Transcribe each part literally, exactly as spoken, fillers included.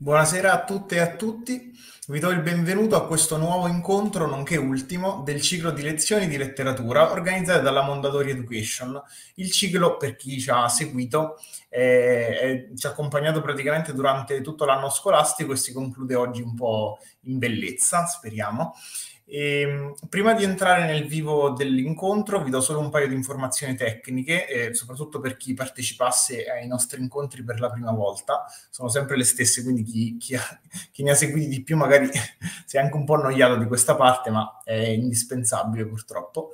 Buonasera a tutte e a tutti, vi do il benvenuto a questo nuovo incontro, nonché ultimo, del ciclo di lezioni di letteratura organizzate dalla Mondadori Education. Il ciclo, per chi ci ha seguito, è- è- ci ha accompagnato praticamente durante tutto l'anno scolastico e si conclude oggi un po' in bellezza, speriamo. E, prima di entrare nel vivo dell'incontro, vi do solo un paio di informazioni tecniche, eh, soprattutto per chi partecipasse ai nostri incontri per la prima volta. Sono sempre le stesse, quindi chi, chi ha- chi ne ha seguiti di più magari si è anche un po' annoiato di questa parte, ma è indispensabile purtroppo.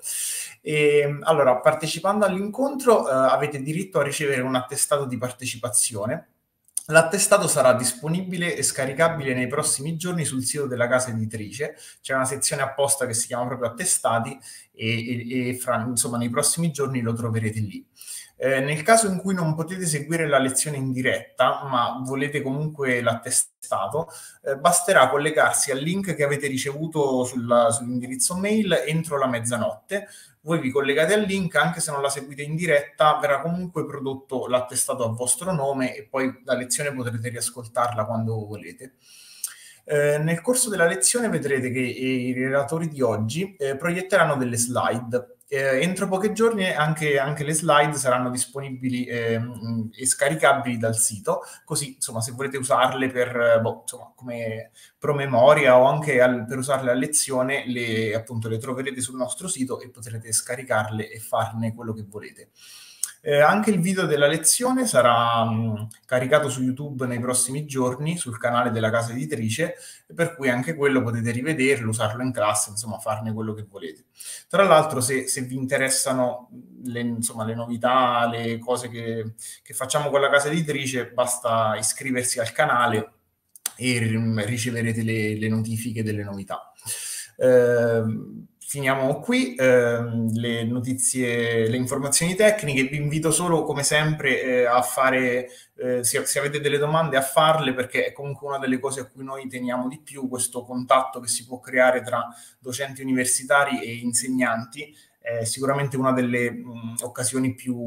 E, allora, partecipando all'incontro, eh, avete diritto a ricevere un attestato di partecipazione. L'attestato sarà disponibile e scaricabile nei prossimi giorni sul sito della casa editrice. C'è una sezione apposta che si chiama proprio attestati e, e- e fra, insomma, nei prossimi giorni lo troverete lì. Eh, nel caso in cui non potete seguire la lezione in diretta, ma volete comunque l'attestato, eh, basterà collegarsi al link che avete ricevuto sulla- sull'indirizzo mail entro la mezzanotte. Voi vi collegate al link, anche se non la seguite in diretta, verrà comunque prodotto l'attestato a vostro nome e poi la lezione potrete riascoltarla quando volete. Eh, nel corso della lezione vedrete che i relatori di oggi eh, proietteranno delle slide. Eh, entro pochi giorni anche, anche le slide saranno disponibili ehm, e scaricabili dal sito, così insomma se volete usarle per, eh, boh, insomma, come promemoria o anche al- per usarle a lezione, le, appunto, le troverete sul nostro sito e potrete scaricarle e farne quello che volete. Eh, anche il video della lezione sarà mh, caricato su YouTube nei prossimi giorni sul canale della casa editrice, per cui anche quello potete rivederlo, usarlo in classe, insomma, farne quello che volete. Tra l'altro, se, se vi interessano le, insomma, le novità, le cose che, che facciamo con la casa editrice, basta iscriversi al canale e ri- riceverete le, le notifiche delle novità. Ehm, finiamo qui, ehm, le notizie, le informazioni tecniche. Vi invito solo, come sempre, eh, a fare, eh, se, se avete delle domande, a farle, perché è comunque una delle cose a cui noi teniamo di più, questo contatto che si può creare tra docenti universitari e insegnanti. È sicuramente una delle mh, occasioni più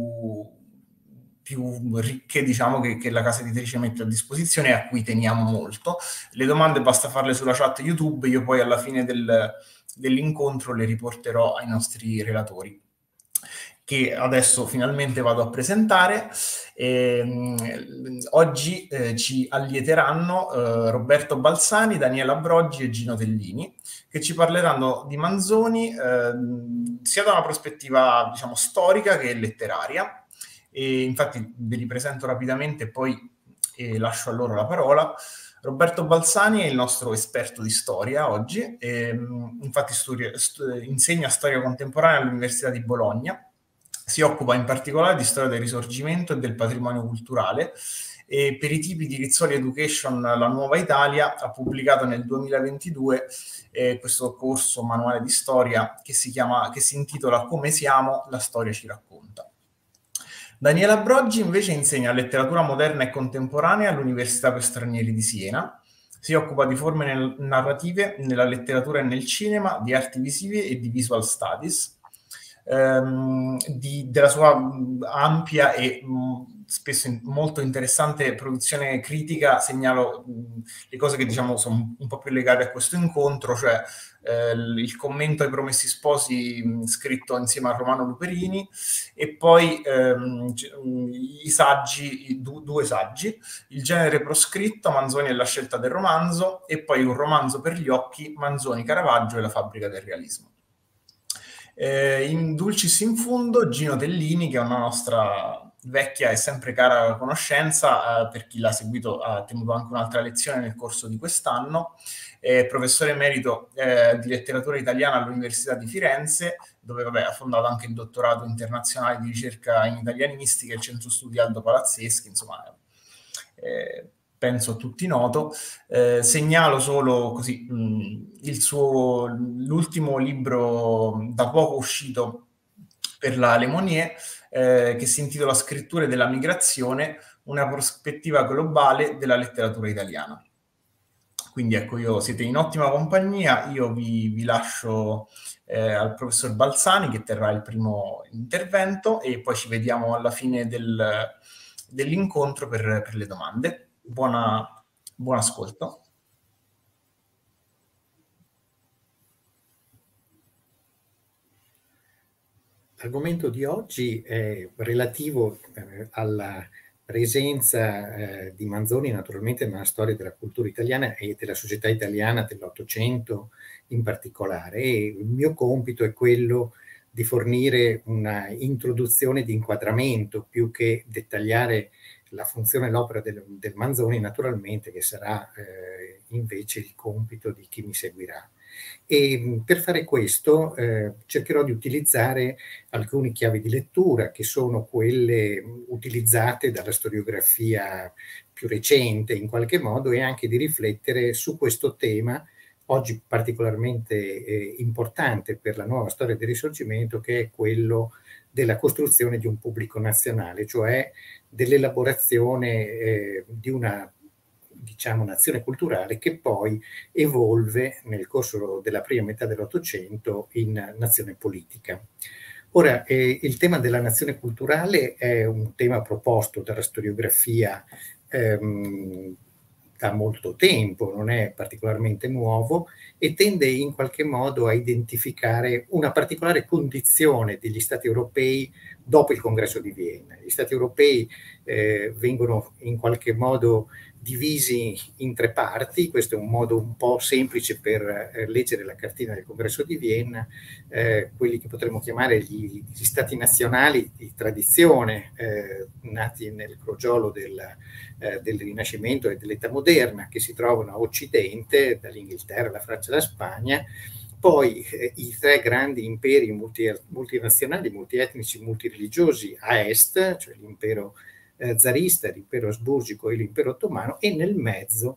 più ricche, diciamo, che, che la casa editrice mette a disposizione e a cui teniamo molto. Le domande basta farle sulla chat YouTube, io poi alla fine del, dell'incontro le riporterò ai nostri relatori, che adesso finalmente vado a presentare. Ehm, oggi eh, ci allieteranno eh, Roberto Balsani, Daniela Broggi e Gino Tellini, che ci parleranno di Manzoni ehm, sia da una prospettiva, diciamo, storica che letteraria. E infatti ve li presento rapidamente e poi eh, lascio a loro la parola. Roberto Balsani è il nostro esperto di storia oggi, ehm, infatti studia- stu- insegna storia contemporanea all'Università di Bologna, si occupa in particolare di storia del Risorgimento e del patrimonio culturale e per i tipi di Rizzoli Education La Nuova Italia ha pubblicato nel duemilaventidue eh, questo corso manuale di storia che si chiama, che si intitola Come siamo, la storia ci racconta. Daniela Broggi invece insegna letteratura moderna e contemporanea all'Università per Stranieri di Siena. Si occupa di forme nel- narrative nella letteratura e nel cinema, di arti visive e di visual studies. Ehm, di- della sua mh, ampia e mh, spesso in- molto interessante produzione critica segnalo mh, le cose che diciamo sono un po' più legate a questo incontro, cioè eh, il commento ai Promessi Sposi mh, scritto insieme a Romano Luperini e poi ehm, c- mh, i saggi, i du- due saggi, Il genere proscritto, Manzoni e la scelta del romanzo, e poi un romanzo per gli occhi, Manzoni, Caravaggio e la fabbrica del realismo. Eh, in Dulcis in Fundo, Gino Tellini, che è una nostra vecchia e sempre cara conoscenza, eh, per chi l'ha seguito ha tenuto anche un'altra lezione nel corso di quest'anno, è professore emerito eh, di letteratura italiana all'Università di Firenze, dove vabbè, ha fondato anche il dottorato internazionale di ricerca in italianistica e il centro studi Aldo Palazzeschi, insomma, eh, penso a tutti noto. Eh, segnalo solo così mh, il suo, l'ultimo libro da poco uscito per la Le Monnier, eh, che si intitola Scritture della migrazione, una prospettiva globale della letteratura italiana. Quindi ecco, io siete in ottima compagnia, io vi, vi lascio eh, al professor Balsani che terrà il primo intervento e poi ci vediamo alla fine del, dell'incontro per, per le domande. Buona, Buon ascolto. L'argomento di oggi è relativo eh, alla presenza eh, di Manzoni naturalmente nella storia della cultura italiana e della società italiana dell'Ottocento in particolare. E il mio compito è quello di fornire una introduzione di inquadramento più che dettagliare la funzione e l'opera del, del Manzoni, naturalmente, che sarà eh, invece il compito di chi mi seguirà. E per fare questo eh, cercherò di utilizzare alcune chiavi di lettura che sono quelle utilizzate dalla storiografia più recente in qualche modo, e anche di riflettere su questo tema oggi particolarmente eh, importante per la nuova storia del Risorgimento, che è quello della costruzione di un pubblico nazionale, cioè dell'elaborazione eh, di una, diciamo, nazione culturale che poi evolve nel corso della prima metà dell'Ottocento in nazione politica. Ora, eh, il tema della nazione culturale è un tema proposto dalla storiografia ehm, da molto tempo, non è particolarmente nuovo, e tende in qualche modo a identificare una particolare condizione degli Stati europei dopo il Congresso di Vienna. Gli Stati europei eh, vengono in qualche modo divisi in tre parti. Questo è un modo un po' semplice per eh, leggere la cartina del Congresso di Vienna, eh, quelli che potremmo chiamare gli, gli stati nazionali di tradizione, eh, nati nel crogiolo del, eh, del Rinascimento e dell'età moderna, che si trovano a occidente, dall'Inghilterra, la Francia e la Spagna. Poi eh, i tre grandi imperi multi, multinazionali, multietnici, multireligiosi a est, cioè l'impero eh, zarista, l'impero asburgico e l'impero ottomano, e nel mezzo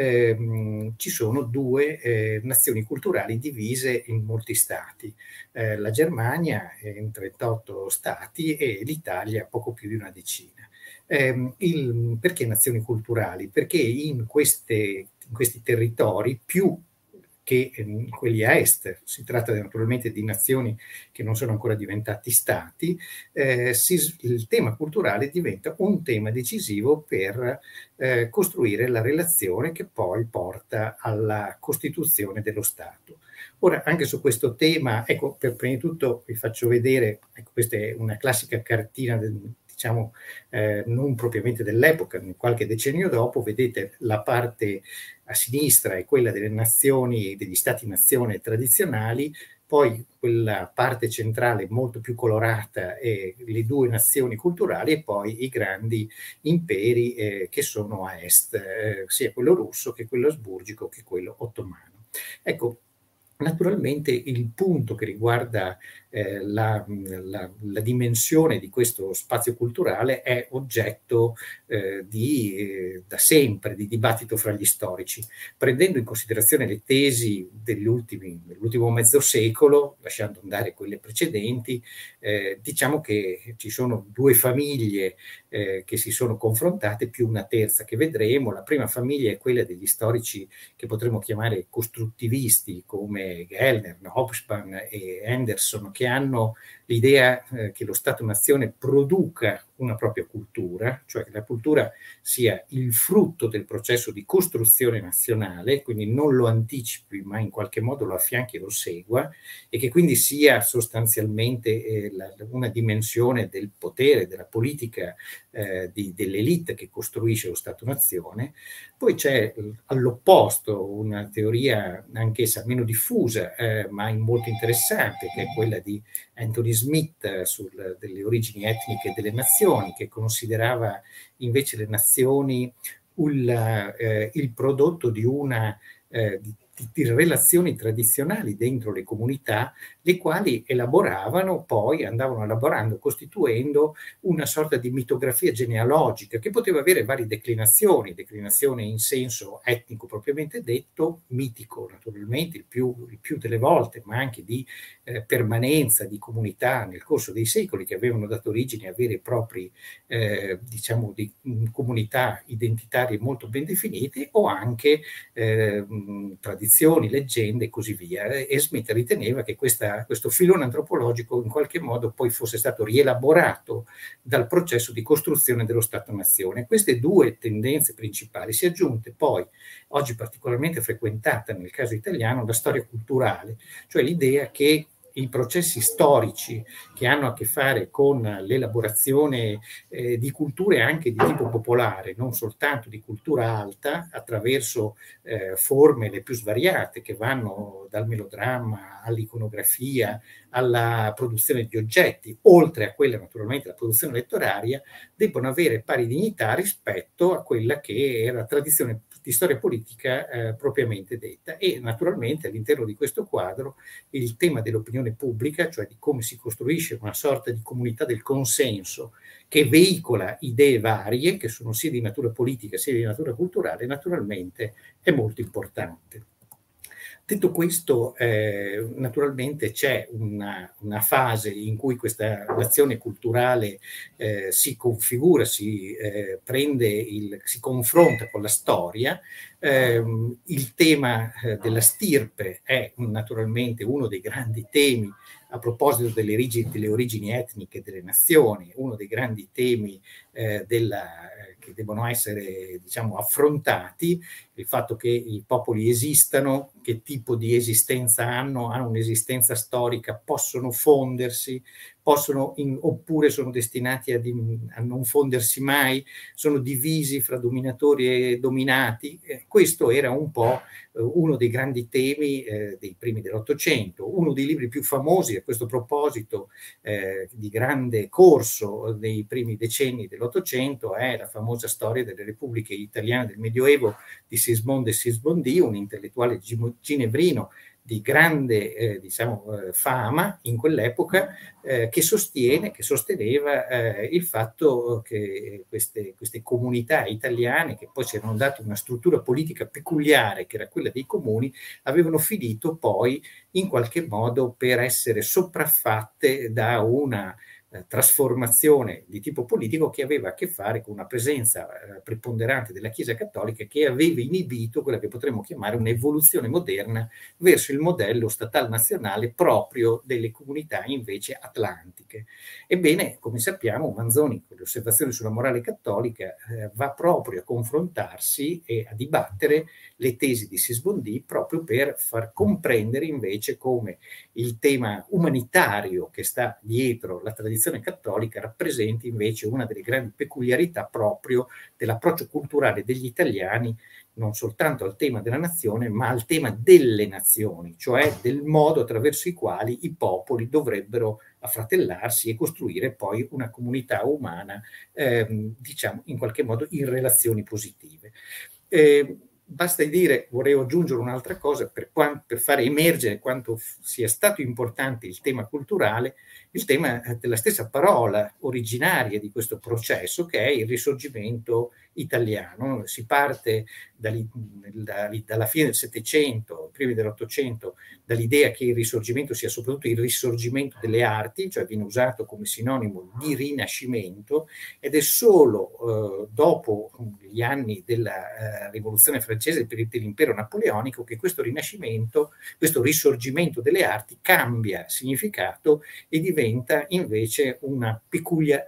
ehm, ci sono due eh, nazioni culturali divise in molti stati, eh, la Germania in trentotto stati e l'Italia poco più di una decina. Eh, il, perché nazioni culturali? Perché in, queste, in questi territori, più che in quelli a est, si tratta naturalmente di nazioni che non sono ancora diventati stati, eh, si, il tema culturale diventa un tema decisivo per eh, costruire la relazione che poi porta alla costituzione dello Stato. Ora, anche su questo tema, ecco, per prima di tutto vi faccio vedere, ecco, questa è una classica cartina del, diciamo, eh, non propriamente dell'epoca, qualche decennio dopo. Vedete la parte a sinistra è quella delle nazioni, degli stati-nazione tradizionali, poi quella parte centrale molto più colorata è le due nazioni culturali, e poi i grandi imperi eh, che sono a est, eh, sia quello russo che quello asburgico che quello ottomano. Ecco, naturalmente il punto che riguarda eh, la, la, la dimensione di questo spazio culturale è oggetto eh, di, eh, da sempre di dibattito fra gli storici, prendendo in considerazione le tesi dell'ultimo mezzo secolo, lasciando andare quelle precedenti. Eh, diciamo che ci sono due famiglie eh, che si sono confrontate, più una terza che vedremo. La prima famiglia è quella degli storici che potremmo chiamare costruttivisti, come Gellner, Hobsbawm e Henderson, che hanno l'idea eh, che lo Stato-nazione produca una propria cultura, cioè che la cultura sia il frutto del processo di costruzione nazionale, quindi non lo anticipi, ma in qualche modo lo affianchi e lo segua, e che quindi sia sostanzialmente eh, la, una dimensione del potere, della politica, eh, di, dell'elite che costruisce lo Stato-nazione. Poi c'è all'opposto una teoria anch'essa meno diffusa, eh, ma molto interessante, che è quella di Anthony Smith eh, sul, delle origini etniche delle nazioni, che considerava invece le nazioni il, eh, il prodotto di una eh, di, di relazioni tradizionali dentro le comunità, le quali elaboravano, poi andavano elaborando, costituendo una sorta di mitografia genealogica che poteva avere varie declinazioni, declinazione in senso etnico propriamente detto, mitico naturalmente il più, il più delle volte, ma anche di eh, permanenza di comunità nel corso dei secoli, che avevano dato origine a veri e propri eh, diciamo di mh, comunità identitarie molto ben definite, o anche eh, mh, tradizionali tradizioni, leggende e così via. E Smith riteneva che questa, questo filone antropologico in qualche modo poi fosse stato rielaborato dal processo di costruzione dello Stato-nazione. Queste due tendenze principali si è aggiunte poi, oggi particolarmente frequentata nel caso italiano, la storia culturale, cioè l'idea che i processi storici che hanno a che fare con l'elaborazione eh, di culture anche di tipo popolare, non soltanto di cultura alta, attraverso eh, forme le più svariate che vanno dal melodramma all'iconografia, alla produzione di oggetti, oltre a quella naturalmente la produzione letteraria, debbono avere pari dignità rispetto a quella che era la tradizione di storia politica eh, propriamente detta. E naturalmente all'interno di questo quadro il tema dell'opinione pubblica, cioè di come si costruisce una sorta di comunità del consenso che veicola idee varie, che sono sia di natura politica sia di natura culturale, naturalmente è molto importante. Detto questo, eh, naturalmente c'è una, una fase in cui questa azione culturale eh, si configura, si eh, prende, il, si confronta con la storia. Eh, il tema eh, della stirpe è naturalmente uno dei grandi temi a proposito delle origini, delle origini etniche delle nazioni, uno dei grandi temi eh, della, che devono essere, diciamo, affrontati, il fatto che i popoli esistano, che tipo di esistenza hanno, hanno un'esistenza storica, possono fondersi, possono in, oppure sono destinati a, a non fondersi mai, sono divisi fra dominatori e dominati. Eh, questo era un po' eh, uno dei grandi temi eh, dei primi dell'Ottocento. Uno dei libri più famosi a questo proposito, eh, di grande corso dei primi decenni dell'Ottocento, è la famosa storia delle repubbliche italiane del Medioevo di Sismondo e Sismondi, un intellettuale ginevrino di grande eh, diciamo, eh, fama in quell'epoca, eh, che sostiene, che sosteneva eh, il fatto che queste, queste comunità italiane, che poi si erano date una struttura politica peculiare, che era quella dei comuni, avevano finito poi in qualche modo per essere sopraffatte da una eh, trasformazione di tipo politico che aveva a che fare con una presenza eh, preponderante della Chiesa Cattolica, che aveva inibito quella che potremmo chiamare un'evoluzione moderna verso il modello statal nazionale proprio delle comunità invece atlantiche. Ebbene, come sappiamo, Manzoni, con le osservazioni sulla morale cattolica, eh, va proprio a confrontarsi e a dibattere le tesi di Sismondi, proprio per far comprendere invece come il tema umanitario che sta dietro la tradizione cattolica rappresenti invece una delle grandi peculiarità proprio dell'approccio culturale degli italiani, non soltanto al tema della nazione, ma al tema delle nazioni, cioè del modo attraverso i quali i popoli dovrebbero affratellarsi e costruire poi una comunità umana, ehm, diciamo, in qualche modo in relazioni positive. Eh, Basta dire, vorrei aggiungere un'altra cosa per, per fare emergere quanto sia stato importante il tema culturale, il tema della stessa parola originaria di questo processo, che è il risorgimento italiano. Si parte dal, dalla fine del Settecento, primi dell'Ottocento, dall'idea che il risorgimento sia soprattutto il risorgimento delle arti, cioè viene usato come sinonimo di rinascimento, ed è solo eh, dopo gli anni della eh, rivoluzione francese per dell'impero napoleonico che questo rinascimento, questo risorgimento delle arti cambia significato e diventa invece una peculiare,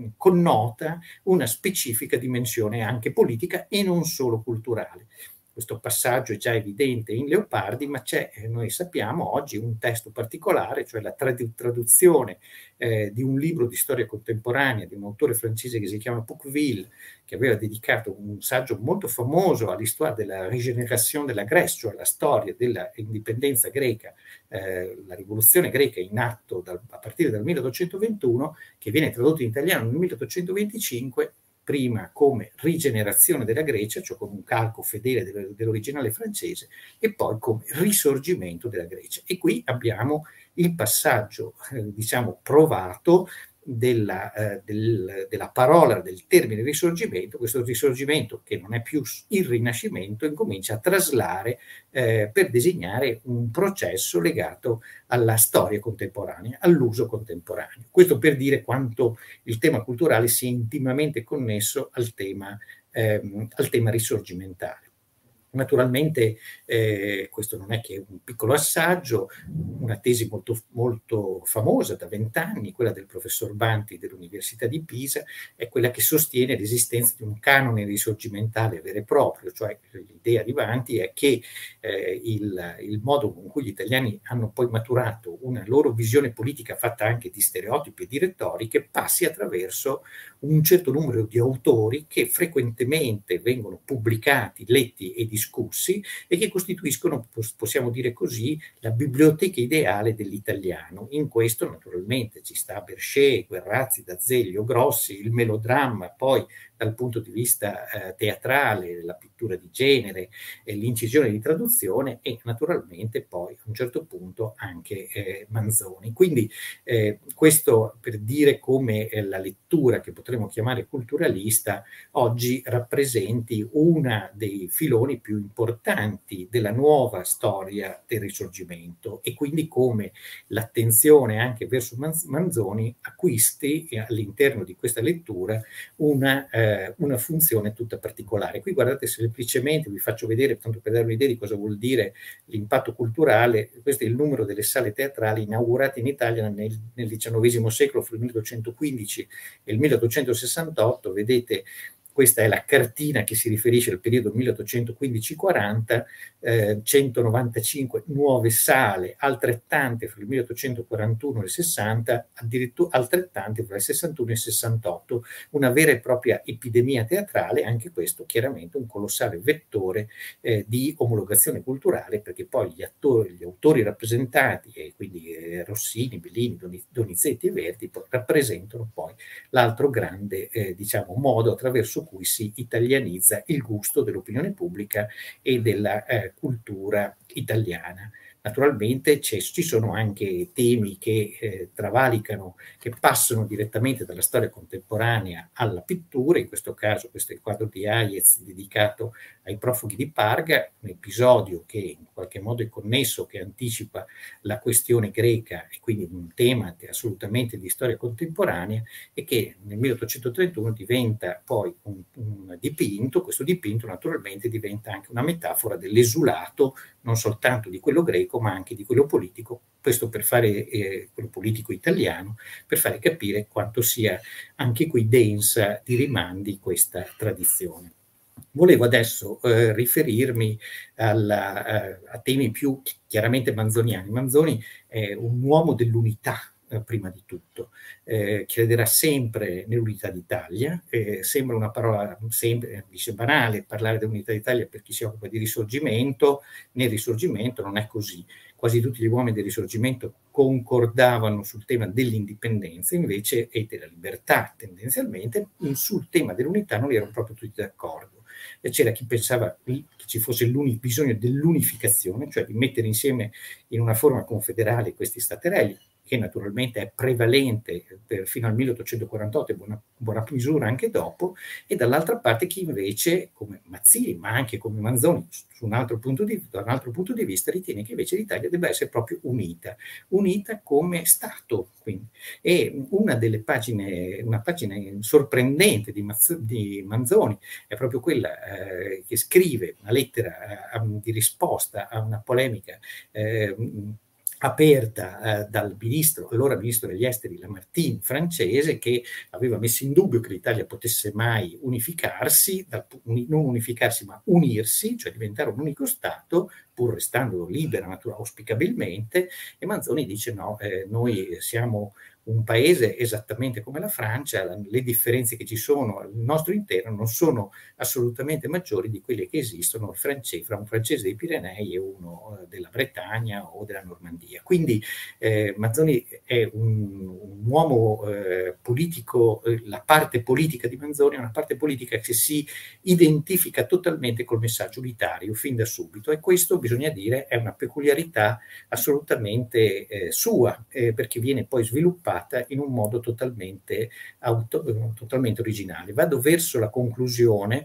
connota una specifica dimensione anche politica e non solo culturale. Questo passaggio è già evidente in Leopardi, ma c'è, noi sappiamo oggi, un testo particolare, cioè la trad- traduzione eh, di un libro di storia contemporanea di un autore francese che si chiama Pouqueville, che aveva dedicato un saggio molto famoso all'histoire della régénération de la Grèce, cioè la storia dell'indipendenza greca, eh, la rivoluzione greca in atto dal, a partire dal milleottocentoventuno, che viene tradotto in italiano nel milleottocentoventicinque, prima come rigenerazione della Grecia, cioè come un calco fedele dell'originale francese, e poi come risorgimento della Grecia. E qui abbiamo il passaggio, eh, diciamo, provato della, eh, del, della parola, del termine risorgimento. Questo risorgimento, che non è più il rinascimento, incomincia a traslare eh, per designare un processo legato alla storia contemporanea, all'uso contemporaneo. Questo per dire quanto il tema culturale sia intimamente connesso al tema, ehm, al tema risorgimentale. Naturalmente eh, questo non è che un piccolo assaggio, una tesi molto, molto famosa da vent'anni, quella del professor Banti dell'Università di Pisa, è quella che sostiene l'esistenza di un canone risorgimentale vero e proprio, cioè l'idea di Banti è che eh, il, il modo con cui gli italiani hanno poi maturato una loro visione politica fatta anche di stereotipi e di retoriche passi attraverso un certo numero di autori che frequentemente vengono pubblicati, letti e discussi discussi e che costituiscono, possiamo dire così, la biblioteca ideale dell'italiano. In questo naturalmente ci sta Bercé, Guerrazzi, D'Azeglio, Grossi, il melodramma, poi dal punto di vista eh, teatrale, la pittura di genere, eh, l'incisione di traduzione e naturalmente poi a un certo punto anche eh, Manzoni. Quindi eh, questo per dire come eh, la lettura che potremmo chiamare culturalista oggi rappresenti una dei filoni più importanti della nuova storia del Risorgimento e quindi come l'attenzione anche verso Manzoni acquisti all'interno di questa lettura una, eh, una funzione tutta particolare. Qui guardate semplicemente, vi faccio vedere, tanto per dare un'idea di cosa vuol dire l'impatto culturale, questo è il numero delle sale teatrali inaugurate in Italia nel, nel diciannovesimo secolo, fra il milleottocentoquindici e il milleottocentosessantotto, vedete. Questa è la cartina che si riferisce al periodo milleottocentoquindici quaranta, eh, centonovantacinque nuove sale, altrettante fra il milleottocentoquarantuno e il sessanta, addirittura altrettante fra il sessantuno e il sessantotto, una vera e propria epidemia teatrale, anche questo chiaramente un colossale vettore eh, di omologazione culturale, perché poi gli, attori, gli autori rappresentati, e quindi eh, Rossini, Bellini, Donizetti e Verdi, poi, rappresentano poi l'altro grande eh, diciamo, modo attraverso cui si italianizza il gusto dell'opinione pubblica e della eh, cultura italiana. Naturalmente ci sono anche temi che eh, travalicano, che passano direttamente dalla storia contemporanea alla pittura, in questo caso questo è il quadro di Hayez dedicato ai profughi di Parga, un episodio che in qualche modo è connesso, che anticipa la questione greca e quindi un tema assolutamente di storia contemporanea e che nel milleottocentotrentuno diventa poi un, un dipinto, questo dipinto naturalmente diventa anche una metafora dell'esulato non soltanto di quello greco ma anche di quello politico, questo per fare eh, quello politico italiano, per fare capire quanto sia anche qui densa di rimandi questa tradizione. Volevo adesso eh, riferirmi alla, eh, a temi più chiaramente manzoniani. Manzoni è un uomo dell'unità, eh, prima di tutto, eh, crederà sempre nell'unità d'Italia, eh, sembra una parola sempre dice banale parlare dell'unità d'Italia per chi si occupa di risorgimento, nel risorgimento non è così. Quasi tutti gli uomini del Risorgimento concordavano sul tema dell'indipendenza invece e della libertà tendenzialmente, sul tema dell'unità non erano proprio tutti d'accordo. C'era chi pensava che ci fosse bisogno dell'unificazione, cioè di mettere insieme in una forma confederale questi staterelli, che naturalmente è prevalente per, fino al milleottocentoquarantotto e buona, buona misura anche dopo, e dall'altra parte chi invece, come Mazzini, ma anche come Manzoni, su un altro punto di, da un altro punto di vista, ritiene che invece l'Italia debba essere proprio unita, unita come Stato. Quindi. E una delle pagine, una pagina sorprendente di, Mazz, di Manzoni è proprio quella eh, che scrive una lettera eh, di risposta a una polemica eh, aperta eh, dal ministro, allora ministro degli esteri Lamartine francese, che aveva messo in dubbio che l'Italia potesse mai unificarsi, dal, non unificarsi ma unirsi, cioè diventare un unico Stato, pur restando libera natura, auspicabilmente, e Manzoni dice no, eh, noi siamo un paese esattamente come la Francia, le differenze che ci sono al nostro interno non sono assolutamente maggiori di quelle che esistono francese, fra un francese dei Pirenei e uno eh, della Bretagna o della Normandia. Quindi eh, Manzoni è un, un uomo eh, politico, eh, la parte politica di Manzoni è una parte politica che si identifica totalmente col messaggio unitario fin da subito, e questo bisogna dire è una peculiarità assolutamente eh, sua, eh, perché viene poi sviluppata in un modo totalmente, auto, totalmente originale. Vado verso la conclusione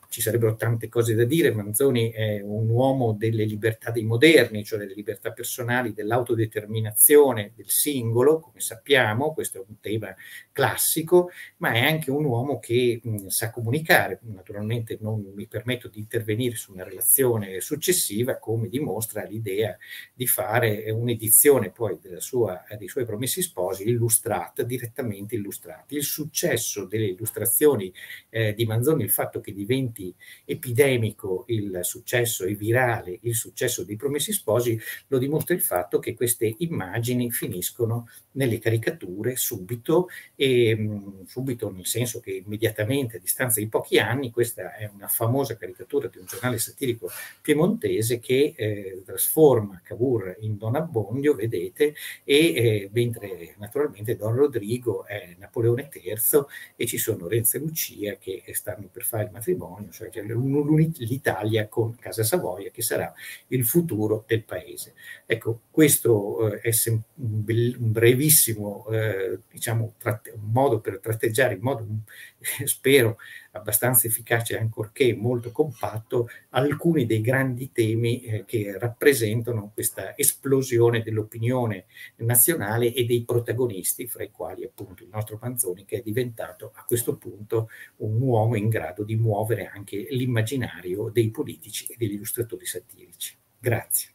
ci sarebbero tante cose da dire. Manzoni è un uomo delle libertà dei moderni, cioè delle libertà personali, dell'autodeterminazione del singolo, come sappiamo, questo è un tema classico, ma è anche un uomo che mh, sa comunicare. Naturalmente non mi permetto di intervenire su una relazione successiva, come dimostra l'idea di fare un'edizione poi della sua, dei suoi Promessi Sposi illustrata, direttamente illustrata. Il successo delle illustrazioni eh, di Manzoni, il fatto che diventi epidemico il successo e virale il successo dei Promessi Sposi, lo dimostra il fatto che queste immagini finiscono nelle caricature subito, e mh, subito nel senso che immediatamente a distanza di pochi anni. Questa è una famosa caricatura di un giornale satirico piemontese che eh, trasforma Cavour in Don Abbondio, vedete, e eh, mentre naturalmente Don Rodrigo è Napoleone terzo e ci sono Renzo e Lucia che stanno per fare il matrimonio, cioè l'Italia con Casa Savoia che sarà il futuro del paese. Ecco, questo eh, è un, un brevissimo eh, diciamo, un modo per tratteggiare in modo, eh, spero, abbastanza efficace, ancorché molto compatto, alcuni dei grandi temi eh, che rappresentano questa esplosione dell'opinione nazionale e dei protagonisti, fra i quali appunto il nostro Manzoni, che è diventato a questo punto un uomo in grado di muovere anche l'immaginario dei politici e degli illustratori satirici. Grazie.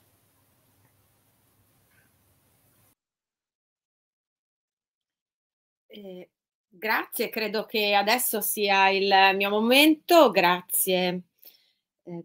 Eh, grazie, credo che adesso sia il mio momento. Grazie eh,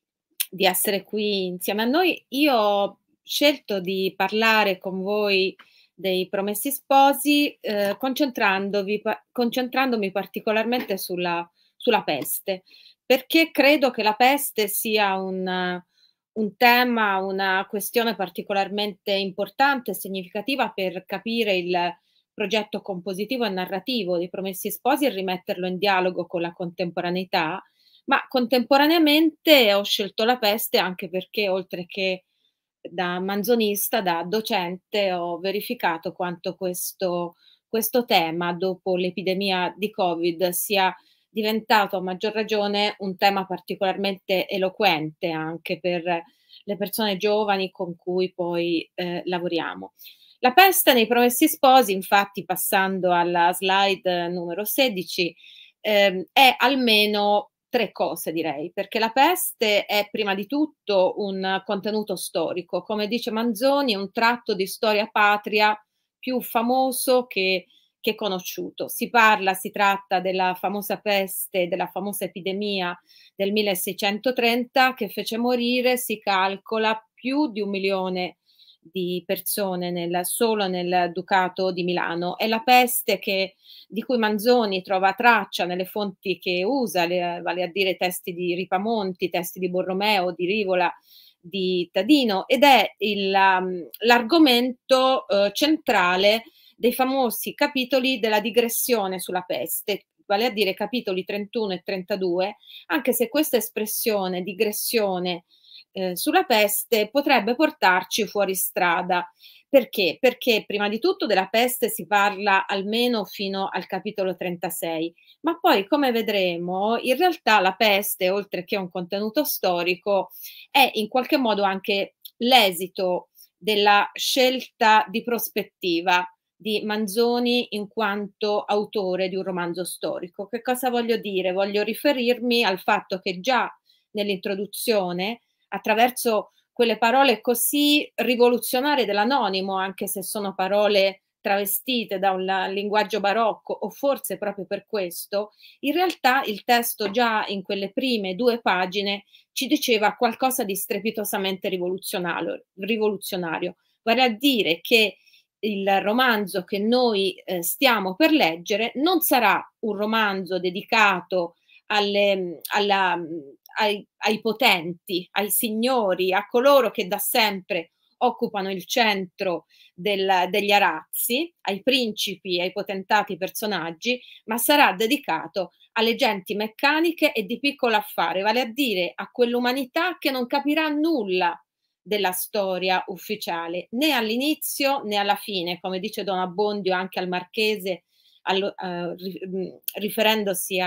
di essere qui insieme a noi. Io ho scelto di parlare con voi dei Promessi Sposi, eh, concentrandovi, concentrandomi particolarmente sulla, sulla peste, perché credo che la peste sia un, un tema, una questione particolarmente importante e significativa per capire il progetto compositivo e narrativo dei Promessi Sposi e rimetterlo in dialogo con la contemporaneità, ma contemporaneamente ho scelto la peste anche perché, oltre che da manzonista, da docente, ho verificato quanto questo, questo tema, dopo l'epidemia di Covid, sia diventato a maggior ragione un tema particolarmente eloquente anche per le persone giovani con cui poi eh, lavoriamo. La peste nei Promessi Sposi, infatti, passando alla slide numero sedici, ehm, è almeno tre cose, direi, perché la peste è prima di tutto un contenuto storico, come dice Manzoni, un tratto di storia patria più famoso che, che conosciuto. Si parla, si tratta della famosa peste, della famosa epidemia del milleseicentotrenta che fece morire, si calcola, più di un milione di persone nel, solo nel Ducato di Milano. È la peste che, di cui Manzoni trova traccia nelle fonti che usa, le, vale a dire testi di Ripamonti, testi di Borromeo, di Rivola, di Tadino, ed è il, l'argomento eh, centrale dei famosi capitoli della digressione sulla peste, vale a dire capitoli trentuno e trentadue, anche se questa espressione digressione eh, sulla peste potrebbe portarci fuori strada. Perché? Perché prima di tutto della peste si parla almeno fino al capitolo trentasei, ma poi, come vedremo, in realtà la peste, oltre che un contenuto storico, è in qualche modo anche l'esito della scelta di prospettiva di Manzoni in quanto autore di un romanzo storico. Che cosa voglio dire? Voglio riferirmi al fatto che già nell'introduzione, attraverso quelle parole così rivoluzionarie dell'anonimo, anche se sono parole travestite da un linguaggio barocco, o forse proprio per questo, in realtà il testo già in quelle prime due pagine ci diceva qualcosa di strepitosamente rivoluzionario, rivoluzionario, vale a dire che il romanzo che noi eh, stiamo per leggere non sarà un romanzo dedicato alle, alla, ai, ai potenti, ai signori, a coloro che da sempre occupano il centro del, degli arazzi, ai principi, ai potentati personaggi, ma sarà dedicato alle genti meccaniche e di piccolo affare, vale a dire a quell'umanità che non capirà nulla della storia ufficiale, né all'inizio né alla fine, come dice Don Abbondio anche al Marchese, allo, uh, riferendosi a,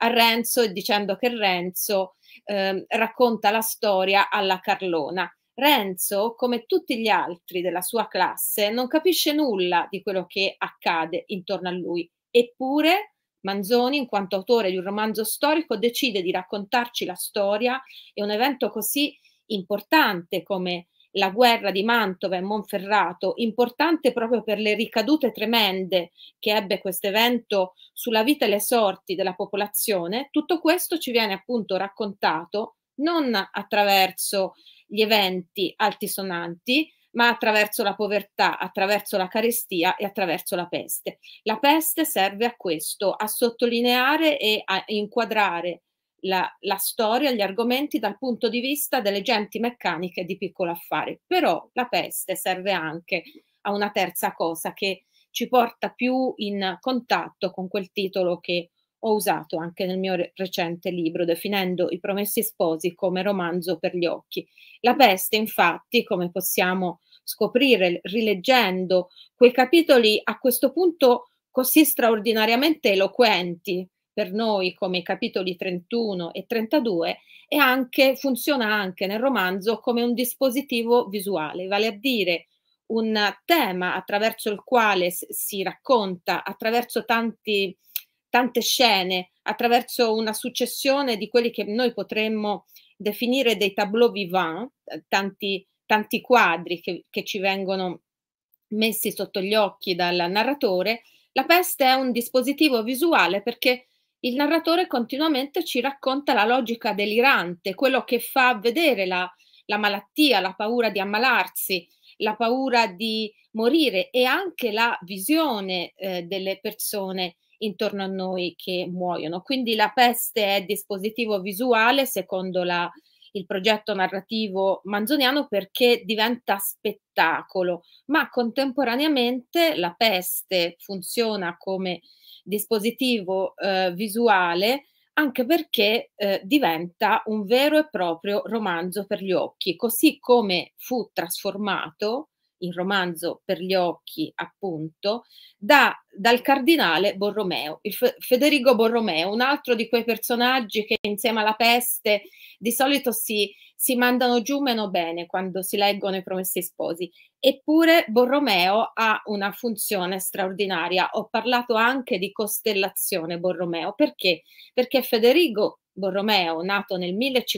a Renzo e dicendo che Renzo eh, racconta la storia alla Carlona. Renzo, come tutti gli altri della sua classe, non capisce nulla di quello che accade intorno a lui. Eppure Manzoni, in quanto autore di un romanzo storico, decide di raccontarci la storia e un evento così importante come la guerra di Mantova e Monferrato, importante proprio per le ricadute tremende che ebbe questo evento sulla vita e le sorti della popolazione. Tutto questo ci viene appunto raccontato non attraverso gli eventi altisonanti, ma attraverso la povertà, attraverso la carestia e attraverso la peste. La peste serve a questo, a sottolineare e a inquadrare la, la storia, gli argomenti dal punto di vista delle genti meccaniche di piccolo affare. Però la peste serve anche a una terza cosa che ci porta più in contatto con quel titolo che ho usato anche nel mio recente libro, definendo I Promessi Sposi come romanzo per gli occhi. La peste, infatti, come possiamo scoprire rileggendo quei capitoli a questo punto così straordinariamente eloquenti per noi come i capitoli trentuno e trentadue, e anche, funziona anche nel romanzo come un dispositivo visuale, vale a dire un tema attraverso il quale si racconta, attraverso tanti tante scene, attraverso una successione di quelli che noi potremmo definire dei tableau vivants, tanti, tanti quadri che, che ci vengono messi sotto gli occhi dal narratore. La peste è un dispositivo visuale perché il narratore continuamente ci racconta la logica delirante, quello che fa vedere la, la malattia, la paura di ammalarsi, la paura di morire e anche la visione eh, delle persone intorno a noi che muoiono. Quindi la peste è dispositivo visuale secondo la, il progetto narrativo manzoniano perché diventa spettacolo, ma contemporaneamente la peste funziona come dispositivo eh, visuale anche perché eh, diventa un vero e proprio romanzo per gli occhi, così come fu trasformato in romanzo per gli occhi, appunto, da, dal cardinale Borromeo, il Fe- Federico Borromeo, un altro di quei personaggi che insieme alla peste di solito si, si mandano giù meno bene quando si leggono I Promessi Sposi. Eppure Borromeo ha una funzione straordinaria. Ho parlato anche di costellazione Borromeo. Perché? Perché Federico Borromeo, nato nel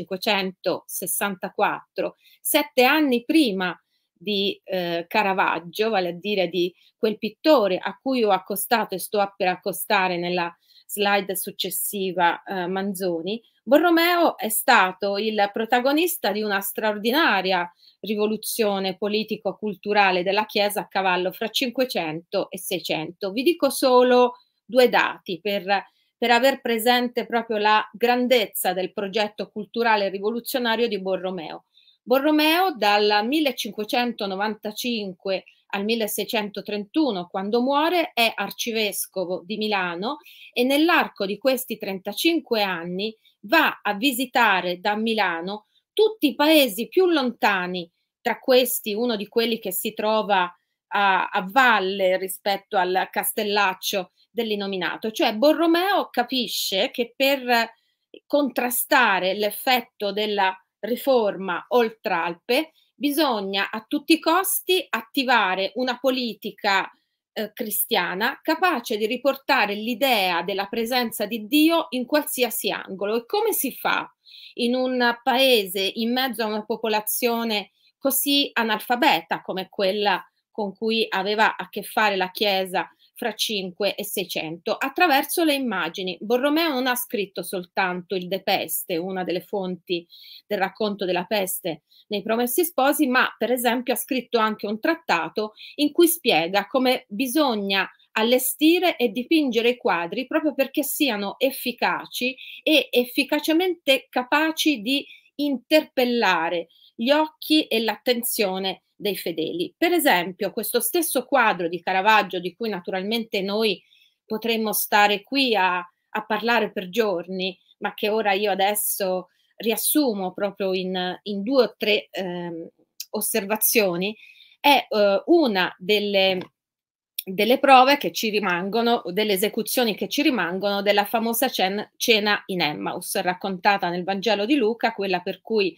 millecinquecentosessantaquattro, sette anni prima di eh, Caravaggio, vale a dire di quel pittore a cui ho accostato e sto per accostare nella slide successiva eh, Manzoni, Borromeo è stato il protagonista di una straordinaria rivoluzione politico-culturale della Chiesa a cavallo fra cinquecento e seicento. Vi dico solo due dati per, per aver presente proprio la grandezza del progetto culturale rivoluzionario di Borromeo. Borromeo dal millecinquecentonovantacinque al milleseicentotrentuno, quando muore, è arcivescovo di Milano e nell'arco di questi trentacinque anni va a visitare da Milano tutti i paesi più lontani, tra questi uno di quelli che si trova a, a valle rispetto al castellaccio dell'Inominato. Cioè Borromeo capisce che per contrastare l'effetto della riforma Oltralpe bisogna a tutti i costi attivare una politica eh, cristiana capace di riportare l'idea della presenza di Dio in qualsiasi angolo. E come si fa in un paese in mezzo a una popolazione così analfabeta come quella con cui aveva a che fare la Chiesa fra cinque e seicento? Attraverso le immagini. Borromeo non ha scritto soltanto il De Peste, una delle fonti del racconto della peste nei Promessi Sposi, ma per esempio ha scritto anche un trattato in cui spiega come bisogna allestire e dipingere i quadri proprio perché siano efficaci e efficacemente capaci di interpellare gli occhi e l'attenzione dei fedeli. Per esempio, questo stesso quadro di Caravaggio, di cui naturalmente noi potremmo stare qui a, a parlare per giorni, ma che ora io adesso riassumo proprio in, in due o tre eh, osservazioni, è eh, una delle delle prove che ci rimangono, o delle esecuzioni che ci rimangono della famosa cena, cena in Emmaus, raccontata nel Vangelo di Luca, quella per cui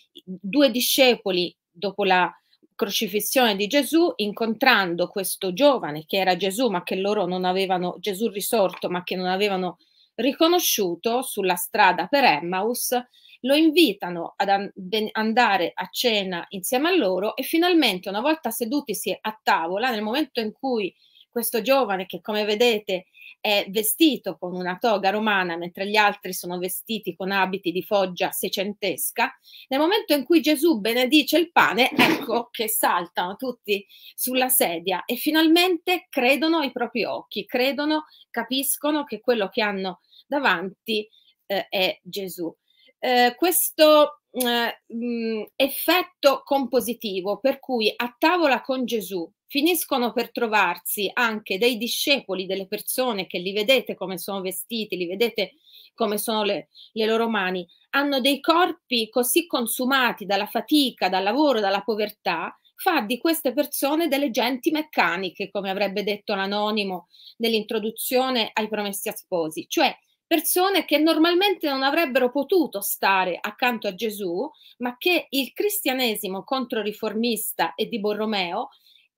due discepoli, dopo la crocifissione di Gesù, incontrando questo giovane che era Gesù, ma che loro non avevano, Gesù risorto, ma che non avevano riconosciuto sulla strada per Emmaus, lo invitano ad andare a cena insieme a loro, e finalmente, una volta sedutisi a tavola, nel momento in cui questo giovane, che come vedete è vestito con una toga romana mentre gli altri sono vestiti con abiti di foggia seicentesca, nel momento in cui Gesù benedice il pane, ecco che saltano tutti sulla sedia e finalmente credono ai propri occhi, credono, capiscono che quello che hanno davanti eh, è Gesù. Eh, questo eh, mh, effetto compositivo per cui a tavola con Gesù finiscono per trovarsi anche dei discepoli, delle persone che li vedete come sono vestiti, li vedete come sono le, le loro mani, hanno dei corpi così consumati dalla fatica, dal lavoro, dalla povertà, fa di queste persone delle genti meccaniche, come avrebbe detto l'anonimo nell'introduzione ai Promessi Sposi, cioè persone che normalmente non avrebbero potuto stare accanto a Gesù, ma che il cristianesimo controriformista e di Borromeo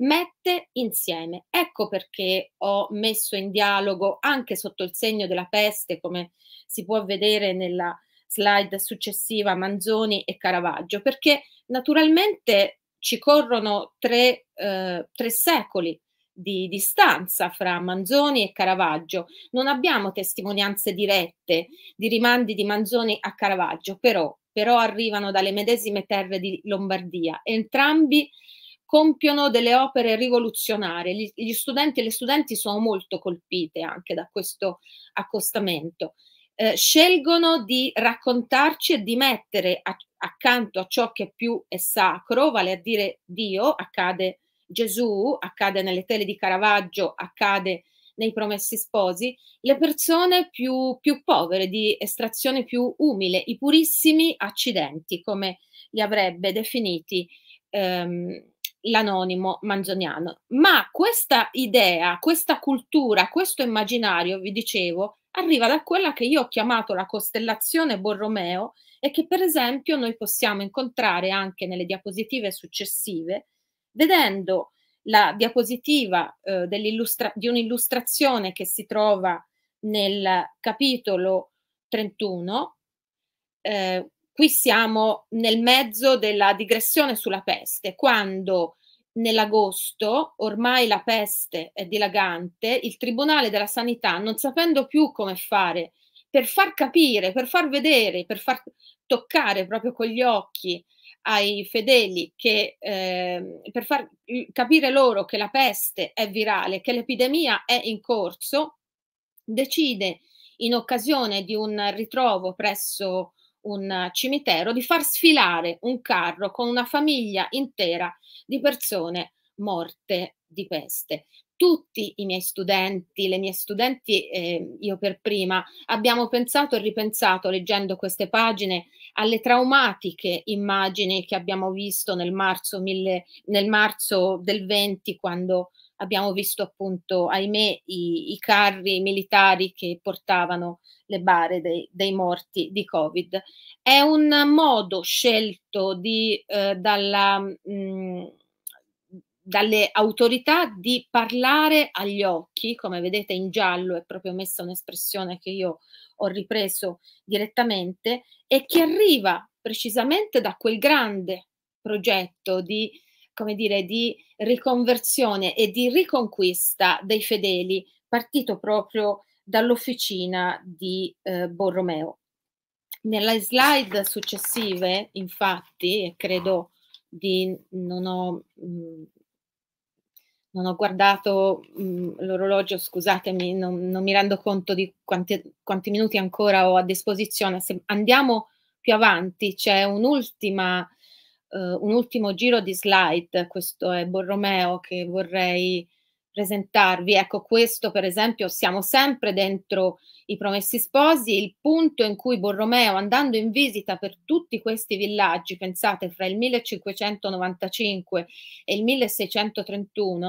mette insieme. Ecco perché ho messo in dialogo, anche sotto il segno della peste, come si può vedere nella slide successiva, Manzoni e Caravaggio, perché naturalmente ci corrono tre, eh, tre secoli di distanza fra Manzoni e Caravaggio. Non abbiamo testimonianze dirette di rimandi di Manzoni a Caravaggio, però, però arrivano dalle medesime terre di Lombardia. Entrambi compiono delle opere rivoluzionarie. Gli, gli studenti e le studenti sono molto colpite anche da questo accostamento. Eh, scelgono di raccontarci e di mettere a, accanto a ciò che più è sacro, vale a dire Dio, accade Gesù, accade nelle tele di Caravaggio, accade nei Promessi Sposi, le persone più, più povere, di estrazione più umile, i purissimi accidenti, come li avrebbe definiti ehm, l'anonimo manzoniano. Ma questa idea, questa cultura, questo immaginario, vi dicevo, arriva da quella che io ho chiamato la costellazione Borromeo e che per esempio noi possiamo incontrare anche nelle diapositive successive, vedendo la diapositiva eh, di un'illustrazione che si trova nel capitolo trentuno. Eh, qui siamo nel mezzo della digressione sulla peste, quando nell'agosto, ormai la peste è dilagante, il Tribunale della Sanità, non sapendo più come fare per far capire, per far vedere, per far toccare proprio con gli occhi ai fedeli, che eh, per far capire loro che la peste è virale, che l'epidemia è in corso, decide, in occasione di un ritrovo presso un cimitero, di far sfilare un carro con una famiglia intera di persone morte di peste. Tutti i miei studenti, le mie studenti, eh, io per prima, abbiamo pensato e ripensato, leggendo queste pagine, alle traumatiche immagini che abbiamo visto nel marzo, mille, nel marzo del venti, quando abbiamo visto appunto, ahimè, i, i carri militari che portavano le bare dei, dei morti di Covid. È un modo scelto di, eh, dalla, mh, dalle autorità di parlare agli occhi, come vedete in giallo è proprio messa un'espressione che io ho ripreso direttamente, e che arriva precisamente da quel grande progetto di, come dire, di riconversione e di riconquista dei fedeli, partito proprio dall'officina di eh, Borromeo. Nelle slide successive, infatti, e credo di non ho, mh, non ho guardato mh, l'orologio, scusatemi, non, non mi rendo conto di quanti, quanti minuti ancora ho a disposizione. Se andiamo più avanti, c'è un'ultima, uh, un ultimo giro di slide, questo è Borromeo che vorrei presentarvi. Ecco, questo per esempio, siamo sempre dentro i Promessi Sposi, il punto in cui Borromeo, andando in visita per tutti questi villaggi, pensate fra il millecinquecentonovantacinque e il milleseicentotrentuno,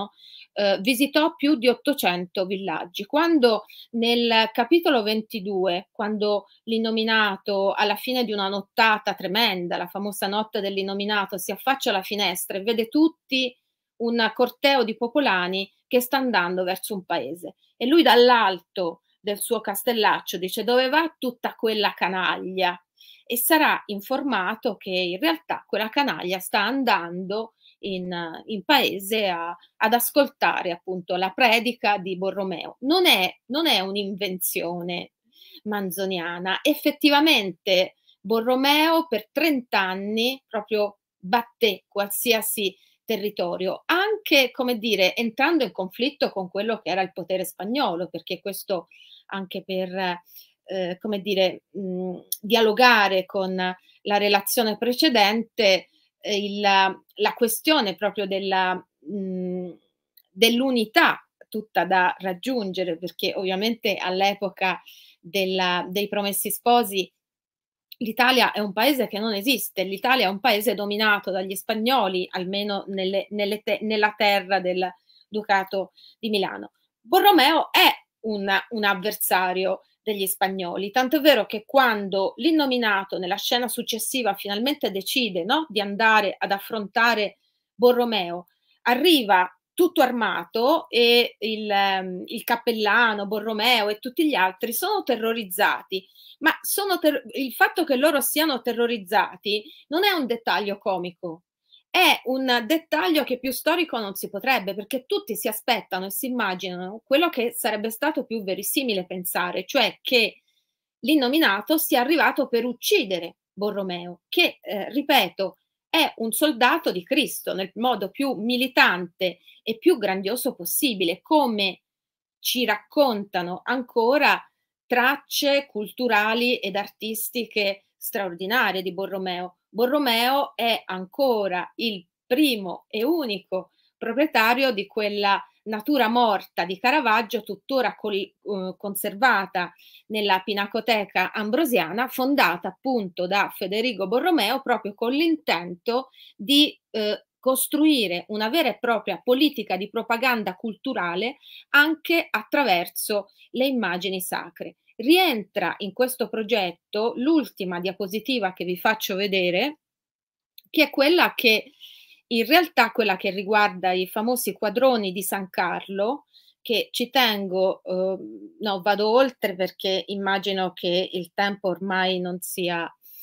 eh, visitò più di ottocento villaggi. Quando nel capitolo ventidue, quando l'Innominato alla fine di una nottata tremenda, la famosa notte dell'Innominato, si affaccia alla finestra e vede tutti un corteo di popolani che sta andando verso un paese e lui dall'alto del suo castellaccio dice: dove va tutta quella canaglia? E sarà informato che in realtà quella canaglia sta andando in, in paese a, ad ascoltare appunto la predica di Borromeo. Non è, non è un'invenzione manzoniana, effettivamente Borromeo per trent'anni proprio batté qualsiasi territorio, anche, come dire, entrando in conflitto con quello che era il potere spagnolo, perché questo anche per, eh, come dire, mh, dialogare con la relazione precedente, eh, il, la questione proprio della, mh, dell'unità tutta da raggiungere, perché ovviamente all'epoca della, dei Promessi Sposi l'Italia è un paese che non esiste, l'Italia è un paese dominato dagli spagnoli, almeno nelle, nelle te, nella terra del Ducato di Milano. Borromeo è un, un avversario degli spagnoli, tanto è vero che quando l'Innominato nella scena successiva finalmente decide, no, di andare ad affrontare Borromeo, arriva tutto armato e il, um, il cappellano, Borromeo e tutti gli altri sono terrorizzati, ma sono ter- il fatto che loro siano terrorizzati non è un dettaglio comico, è un dettaglio che più storico non si potrebbe, perché tutti si aspettano e si immaginano quello che sarebbe stato più verosimile pensare, cioè che l'Innominato sia arrivato per uccidere Borromeo, che, eh, ripeto, è un soldato di Cristo nel modo più militante e più grandioso possibile, come ci raccontano ancora tracce culturali ed artistiche straordinarie di Borromeo. Borromeo è ancora il primo e unico proprietario di quella natura morta di Caravaggio, tuttora col, uh, conservata nella Pinacoteca Ambrosiana, fondata appunto da Federico Borromeo proprio con l'intento di eh, costruire una vera e propria politica di propaganda culturale anche attraverso le immagini sacre. Rientra in questo progetto l'ultima diapositiva che vi faccio vedere, che è quella che in realtà quella che riguarda i famosi quadroni di San Carlo, che ci tengo, eh, no, vado oltre perché immagino che il tempo ormai non sia,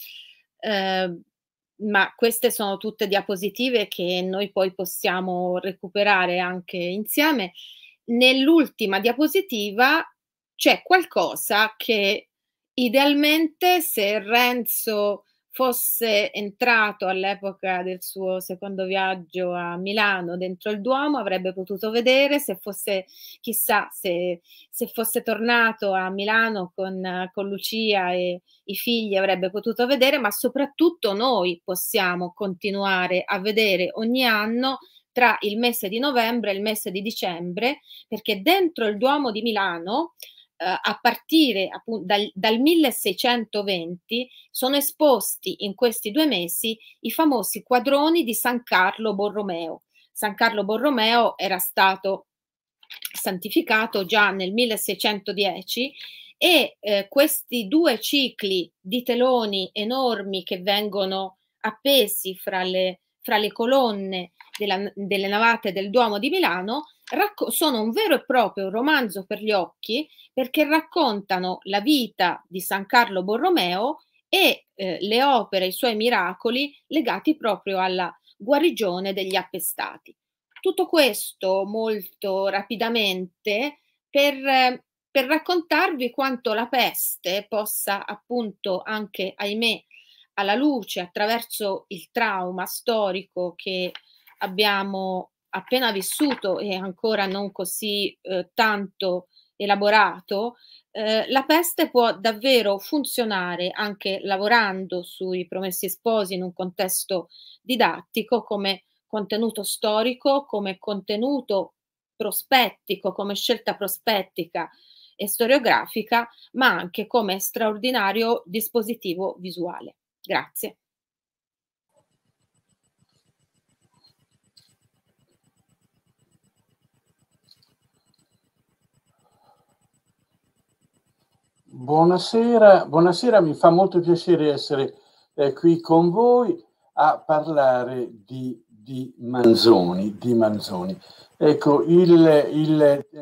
eh, ma queste sono tutte diapositive che noi poi possiamo recuperare anche insieme. Nell'ultima diapositiva c'è qualcosa che idealmente, se Renzo fosse entrato all'epoca del suo secondo viaggio a Milano dentro il Duomo, avrebbe potuto vedere, se fosse, chissà, se, se fosse tornato a Milano con, con Lucia e i figli avrebbe potuto vedere, ma soprattutto noi possiamo continuare a vedere ogni anno tra il mese di novembre e il mese di dicembre, perché dentro il Duomo di Milano Uh, a partire appunto dal, dal milleseicentoventi sono esposti in questi due mesi i famosi quadroni di San Carlo Borromeo. San Carlo Borromeo era stato santificato già nel milleseicentodieci e eh, questi due cicli di teloni enormi che vengono appesi fra le, fra le colonne della, delle navate del Duomo di Milano sono un vero e proprio romanzo per gli occhi, perché raccontano la vita di San Carlo Borromeo e eh, le opere, i suoi miracoli legati proprio alla guarigione degli appestati. Tutto questo molto rapidamente per, per raccontarvi quanto la peste possa appunto anche, ahimè, alla luce attraverso il trauma storico che abbiamo appena vissuto e ancora non così eh, tanto elaborato, eh, la peste può davvero funzionare anche lavorando sui Promessi Sposi in un contesto didattico come contenuto storico, come contenuto prospettico, come scelta prospettica e storiografica, ma anche come straordinario dispositivo visuale. Grazie. buonasera, buonasera, mi fa molto piacere essere eh, qui con voi a parlare di, di Manzoni, di Manzoni. Ecco, il, il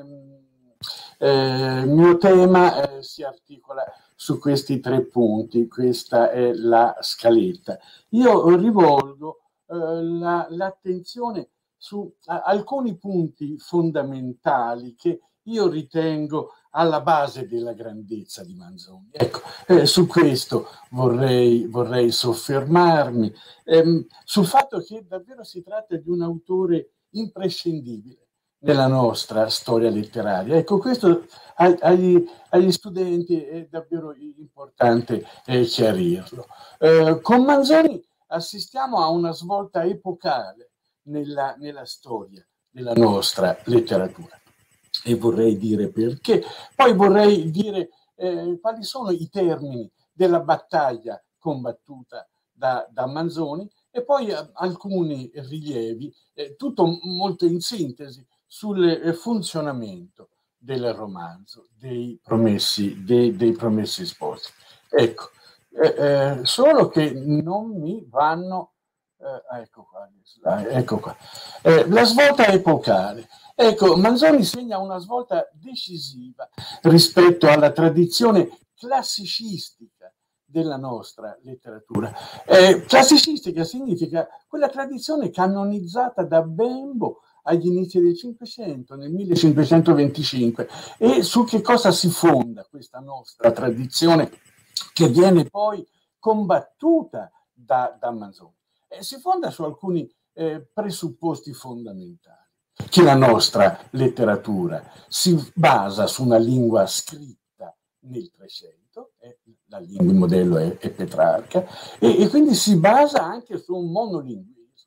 eh, mio tema eh, si articola su questi tre punti, questa è la scaletta. Io rivolgo eh, la, l'attenzione su a, alcuni punti fondamentali che io ritengo alla base della grandezza di Manzoni. Ecco, eh, su questo vorrei, vorrei soffermarmi, ehm, sul fatto che davvero si tratta di un autore imprescindibile nella nostra storia letteraria. Ecco, questo agli, agli studenti è davvero importante eh, chiarirlo. Eh, con Manzoni assistiamo a una svolta epocale nella, nella storia della nostra letteratura. E vorrei dire perché. Poi vorrei dire eh, quali sono i termini della battaglia combattuta da, da Manzoni e poi eh, alcuni rilievi, eh, tutto molto in sintesi, sul eh, funzionamento del romanzo, dei promessi, dei, dei promessi sposi. Ecco, eh, eh, solo che non mi vanno... Eh, ecco qua, ecco qua. Eh, la svolta epocale. Ecco, Manzoni segna una svolta decisiva rispetto alla tradizione classicistica della nostra letteratura. Eh, classicistica significa quella tradizione canonizzata da Bembo agli inizi del Cinquecento, nel millecinquecentoventicinque. E su che cosa si fonda questa nostra tradizione che viene poi combattuta da, da Manzoni? Eh, si fonda su alcuni eh, presupposti fondamentali. Che la nostra letteratura si basa su una lingua scritta nel Trecento, eh, la lingua, il modello è, è Petrarca, e, e quindi si basa anche su un monolinguismo.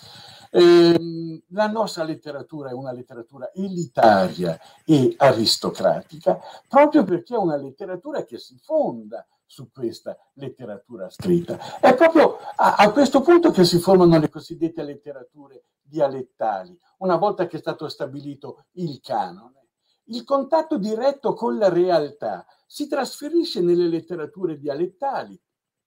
Eh, la nostra letteratura è una letteratura elitaria e aristocratica, proprio perché è una letteratura che si fonda su questa letteratura scritta. È proprio a, a questo punto che si formano le cosiddette letterature dialettali, una volta che è stato stabilito il canone. Il contatto diretto con la realtà si trasferisce nelle letterature dialettali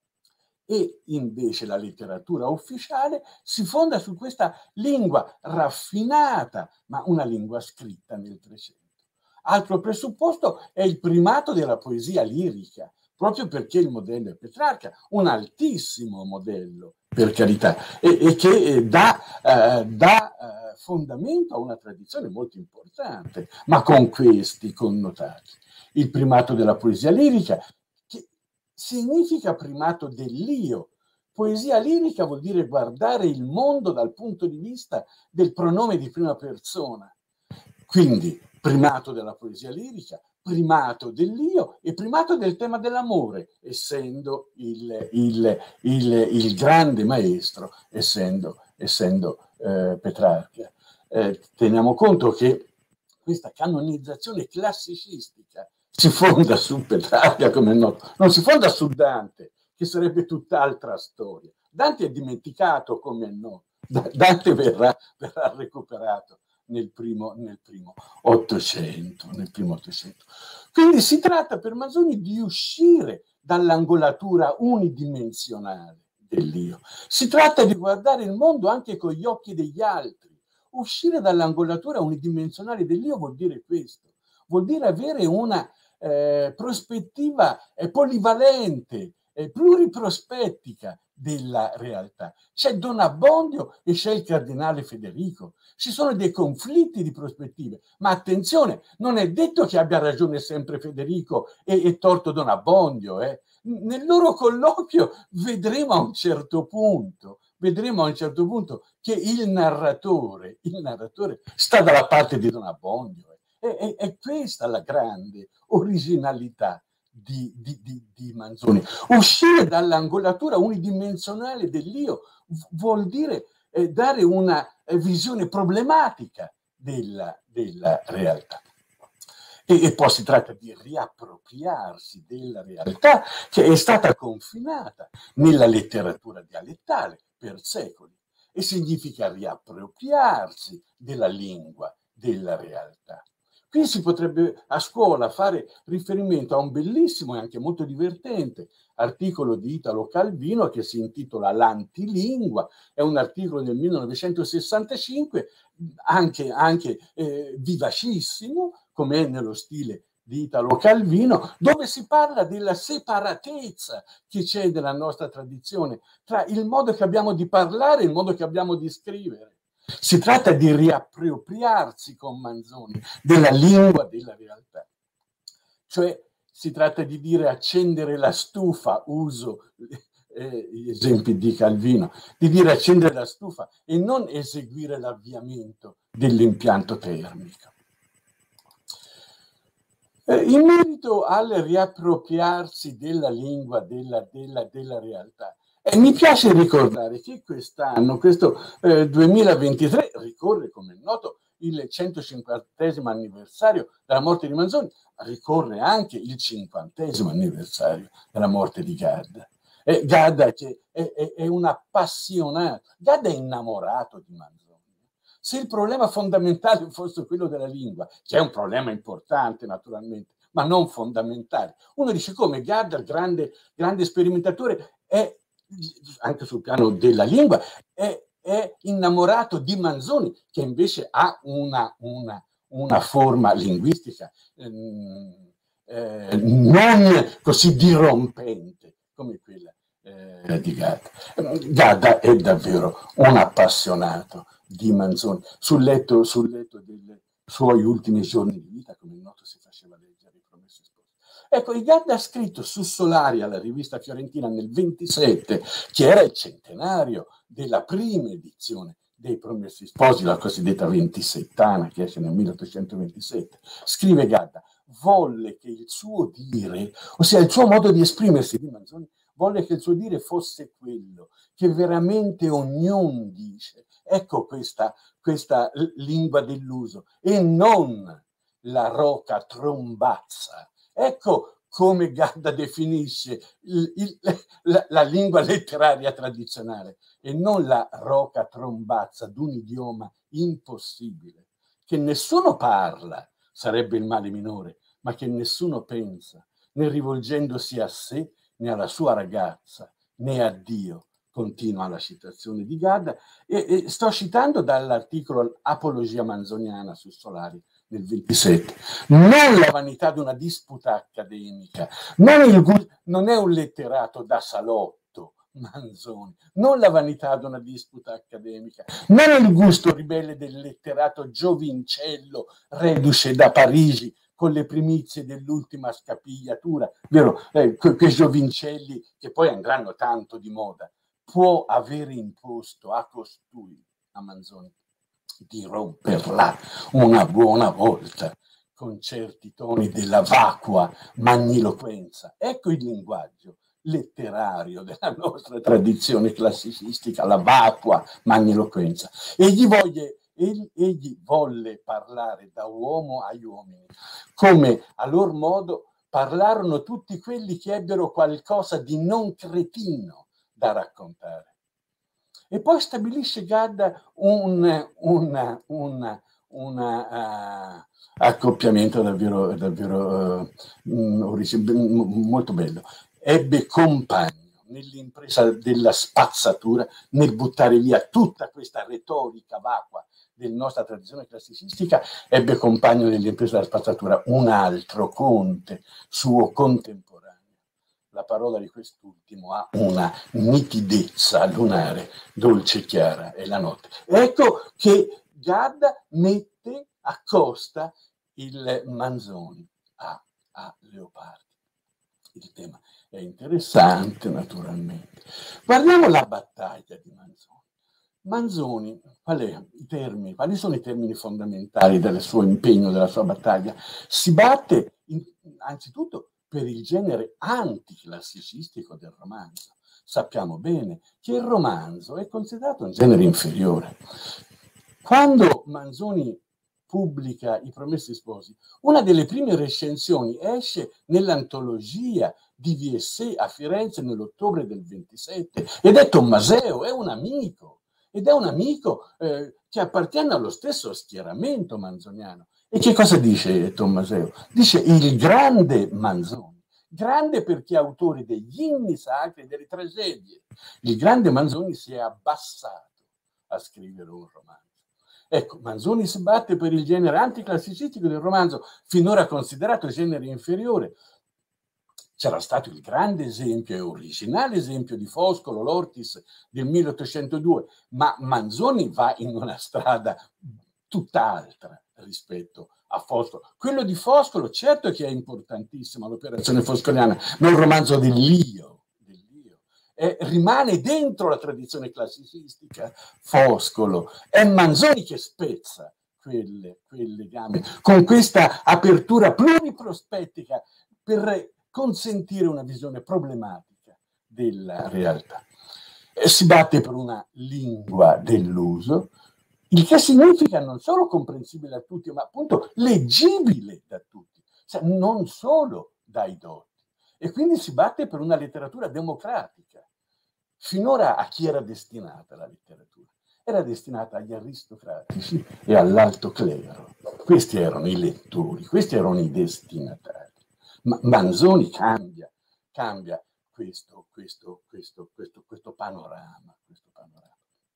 e invece la letteratura ufficiale si fonda su questa lingua raffinata, ma una lingua scritta nel Trecento. Altro presupposto è il primato della poesia lirica, proprio perché il modello è Petrarca, un altissimo modello, per carità, e, e che dà, eh, dà eh, fondamento a una tradizione molto importante, ma con questi connotati. Il primato della poesia lirica, che significa primato dell'io. Poesia lirica vuol dire guardare il mondo dal punto di vista del pronome di prima persona. Quindi, primato della poesia lirica, primato dell'io e primato del tema dell'amore, essendo il, il, il, il grande maestro, essendo, essendo eh, Petrarca. Eh, teniamo conto che questa canonizzazione classicistica si fonda su Petrarca, come è noto, non si fonda su Dante, che sarebbe tutt'altra storia. Dante è dimenticato, come è noto. Dante verrà, verrà recuperato nel primo, nel primo Ottocento, nel primo Ottocento. Quindi si tratta per Manzoni di uscire dall'angolatura unidimensionale dell'io. Si tratta di guardare il mondo anche con gli occhi degli altri. Uscire dall'angolatura unidimensionale dell'io vuol dire questo, vuol dire avere una eh, prospettiva eh, polivalente, eh, pluriprospettica della realtà. C'è Don Abbondio e c'è il cardinale Federico. Ci sono dei conflitti di prospettive, ma attenzione, non è detto che abbia ragione sempre Federico e, e torto Don Abbondio. Eh. Nel loro colloquio vedremo a un certo punto, vedremo a un certo punto che il narratore, il narratore sta dalla parte di Don Abbondio. Eh. È, è, è questa la grande originalità Di, di, di, di Manzoni. Uscire dall'angolatura unidimensionale dell'io vuol dire eh, dare una eh, visione problematica della, della realtà. E, e poi si tratta di riappropriarsi della realtà che è stata confinata nella letteratura dialettale per secoli e significa riappropriarsi della lingua della realtà. Qui si potrebbe a scuola fare riferimento a un bellissimo e anche molto divertente articolo di Italo Calvino che si intitola L'antilingua, è un articolo del millenovecentosessantacinque, anche, anche eh, vivacissimo, come è nello stile di Italo Calvino, dove si parla della separatezza che c'è nella nostra tradizione tra il modo che abbiamo di parlare e il modo che abbiamo di scrivere. Si tratta di riappropriarsi con Manzoni della lingua della realtà, cioè si tratta di dire accendere la stufa, uso eh, gli esempi di Calvino, di dire accendere la stufa e non eseguire l'avviamento dell'impianto termico. Eh, in merito al riappropriarsi della lingua della, della, della realtà, eh, mi piace ricordare che quest'anno, questo eh, duemilaventitré, ricorre, come è noto, il centocinquantesimo anniversario della morte di Manzoni, ricorre anche il cinquantesimo anniversario della morte di Gadda. E Gadda che è, è, è un appassionato, Gadda è innamorato di Manzoni. Se il problema fondamentale fosse quello della lingua, che è un problema importante naturalmente, ma non fondamentale, uno dice come Gadda, il grande, grande sperimentatore, è, anche sul piano della lingua, è, è innamorato di Manzoni, che invece ha una, una, una forma linguistica ehm, eh, non così dirompente come quella eh, di Gadda. Gadda è davvero un appassionato di Manzoni. Sul letto, sul letto dei suoi ultimi giorni di vita, come è noto, si faceva leggere I Promessi Sposi. Ecco, il Gadda ha scritto su Solaria, la rivista fiorentina, nel ventisette, che era il centenario della prima edizione dei Promessi Sposi, la cosiddetta ventisettana, che esce nel milleottocentoventisette. Scrive Gadda: volle che il suo dire, ossia il suo modo di esprimersi di Manzoni, volle che il suo dire fosse quello che veramente ognuno dice. Ecco questa, questa lingua dell'uso, e non la roca trombazza. Ecco come Gadda definisce il, il, la, la lingua letteraria tradizionale, e non la roca trombazza d'un idioma impossibile, che nessuno parla, sarebbe il male minore, ma che nessuno pensa, né rivolgendosi a sé, né alla sua ragazza, né a Dio. Continua la citazione di Gadda, e, e sto citando dall'articolo Apologia manzoniana su Solari del ventisette. Non la vanità di una disputa accademica, non, il, non è un letterato da salotto, Manzoni, non la vanità di una disputa accademica, non il gusto ribelle del letterato giovincello reduce da Parigi con le primizie dell'ultima scapigliatura, vero? Eh, que, quei giovincelli che poi andranno tanto di moda, può avere imposto a costui, a Manzoni, di romperla una buona volta con certi toni della vacua magniloquenza. Ecco il linguaggio letterario della nostra tradizione classicistica, la vacua magniloquenza. Egli, voglie, egli, egli volle parlare da uomo agli uomini, come a loro modo parlarono tutti quelli che ebbero qualcosa di non cretino da raccontare. E poi stabilisce Gadda un, un, un, un uh, accoppiamento davvero, davvero uh, molto bello. Ebbe compagno nell'impresa della spazzatura, nel buttare via tutta questa retorica vacua della nostra tradizione classicistica, ebbe compagno nell'impresa della spazzatura un altro conte, suo contemporaneo. La parola di quest'ultimo ha una nitidezza lunare, dolce e chiara, è la notte. Ecco che Gadda mette, accosta il Manzoni a, a Leopardi. Il tema è interessante, naturalmente. Guardiamo la battaglia di Manzoni. Manzoni, qual è i termini, quali sono i termini fondamentali del suo impegno, della sua battaglia? Si batte in, anzitutto per il genere anticlassicistico del romanzo. Sappiamo bene che il romanzo è considerato un genere inferiore. Quando Manzoni pubblica I Promessi Sposi, una delle prime recensioni esce nell'antologia di V S E a Firenze nell'ottobre del ventisette, ed è Tommaseo, è un amico, ed è un amico eh, che appartiene allo stesso schieramento manzoniano. E che cosa dice Tommaseo? Dice il grande Manzoni, grande perché è autore degli inni sacri e delle tragedie. Il grande Manzoni si è abbassato a scrivere un romanzo. Ecco, Manzoni si batte per il genere anticlassicistico del romanzo, finora considerato genere inferiore. C'era stato il grande esempio e originale esempio di Foscolo, l'Ortis del milleottocentodue, ma Manzoni va in una strada tutt'altra rispetto a Foscolo. Quello di Foscolo certo che è importantissima, l'operazione foscoliana, ma il romanzo dell'Io, dell'Io eh, rimane dentro la tradizione classicistica. Foscolo è Manzoni che spezza quelle, quel legame con questa apertura pluriprospettica per consentire una visione problematica della realtà. E si batte per una lingua dell'uso, il che significa non solo comprensibile a tutti, ma appunto leggibile da tutti, cioè non solo dai dotti. E quindi si batte per una letteratura democratica. Finora a chi era destinata la letteratura? Era destinata agli aristocratici e all'alto clero. Questi erano i lettori, questi erano i destinatari. Ma Manzoni cambia, cambia questo, questo, questo, questo, questo panorama, questo panorama.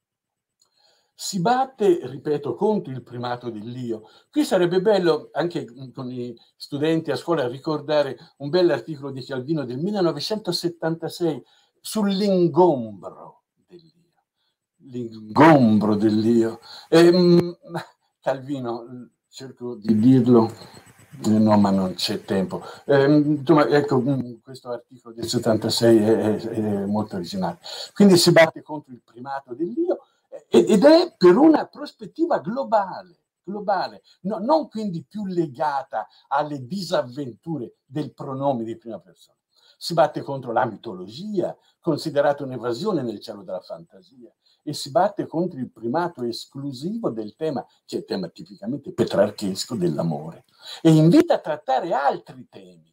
Si batte, ripeto, contro il primato dell'io. Qui sarebbe bello, anche con i studenti a scuola, ricordare un bell'articolo di Calvino del millenovecentosettantasei sull'ingombro dell'io. L'ingombro dell'io. E, Calvino, cerco di dirlo, no, ma non c'è tempo. Eh, insomma, ecco, questo articolo del settantasei è, è, è molto originale. Quindi si batte contro il primato dell'io ed è per una prospettiva globale, globale, no, non quindi più legata alle disavventure del pronome di prima persona. Si batte contro la mitologia, considerata un'evasione nel cielo della fantasia, e si batte contro il primato esclusivo del tema, che è il tema tipicamente petrarchesco dell'amore, e invita a trattare altri temi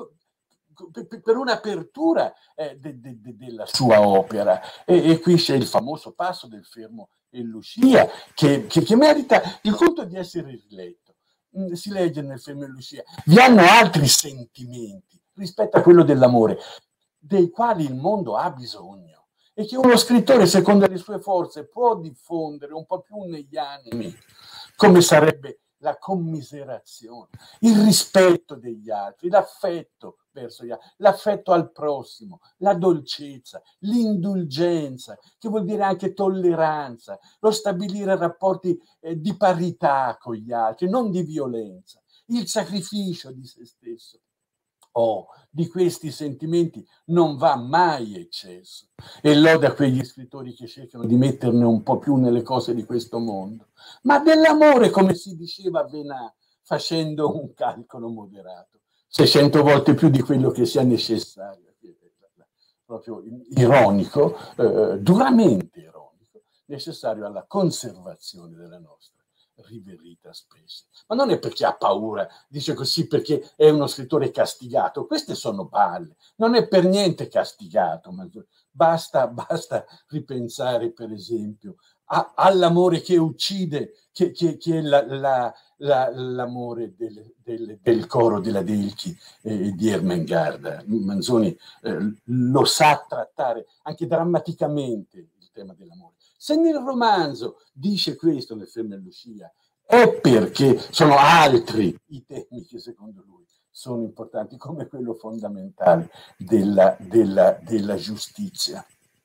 per un'apertura eh, de, de, de, della sua opera. E, e qui c'è il famoso passo del Fermo e Lucia, che, che, che merita il conto di essere riletto. Si legge nel Fermo e Lucia: vi hanno altri sentimenti rispetto a quello dell'amore, dei quali il mondo ha bisogno, e che uno scrittore, secondo le sue forze, può diffondere un po' più negli animi, come sarebbe la commiserazione, il rispetto degli altri, l'affetto verso gli altri, l'affetto al prossimo, la dolcezza, l'indulgenza, che vuol dire anche tolleranza, lo stabilire rapporti eh, di parità con gli altri, non di violenza, il sacrificio di se stesso. Oh, di questi sentimenti non va mai eccesso, e lode a quegli scrittori che cercano di metterne un po' più nelle cose di questo mondo, ma dell'amore, come si diceva a Venà, facendo un calcolo moderato, seicento volte più di quello che sia necessario, proprio ironico, eh, duramente ironico, necessario alla conservazione della nostra riverita specie. Ma non è perché ha paura, dice così perché è uno scrittore castigato. Queste sono balle, non è per niente castigato, ma basta, basta ripensare per esempio a, all'amore che uccide, che, che, che è la, la, la, l'amore del, del, del coro della Delchi e eh, di Ermengarda. Manzoni eh, lo sa trattare anche drammaticamente il tema dell'amore. Se nel romanzo dice questo, nel Fermo e Lucia, è perché sono altri i temi che secondo lui sono importanti, come quello fondamentale della, della, della giustizia.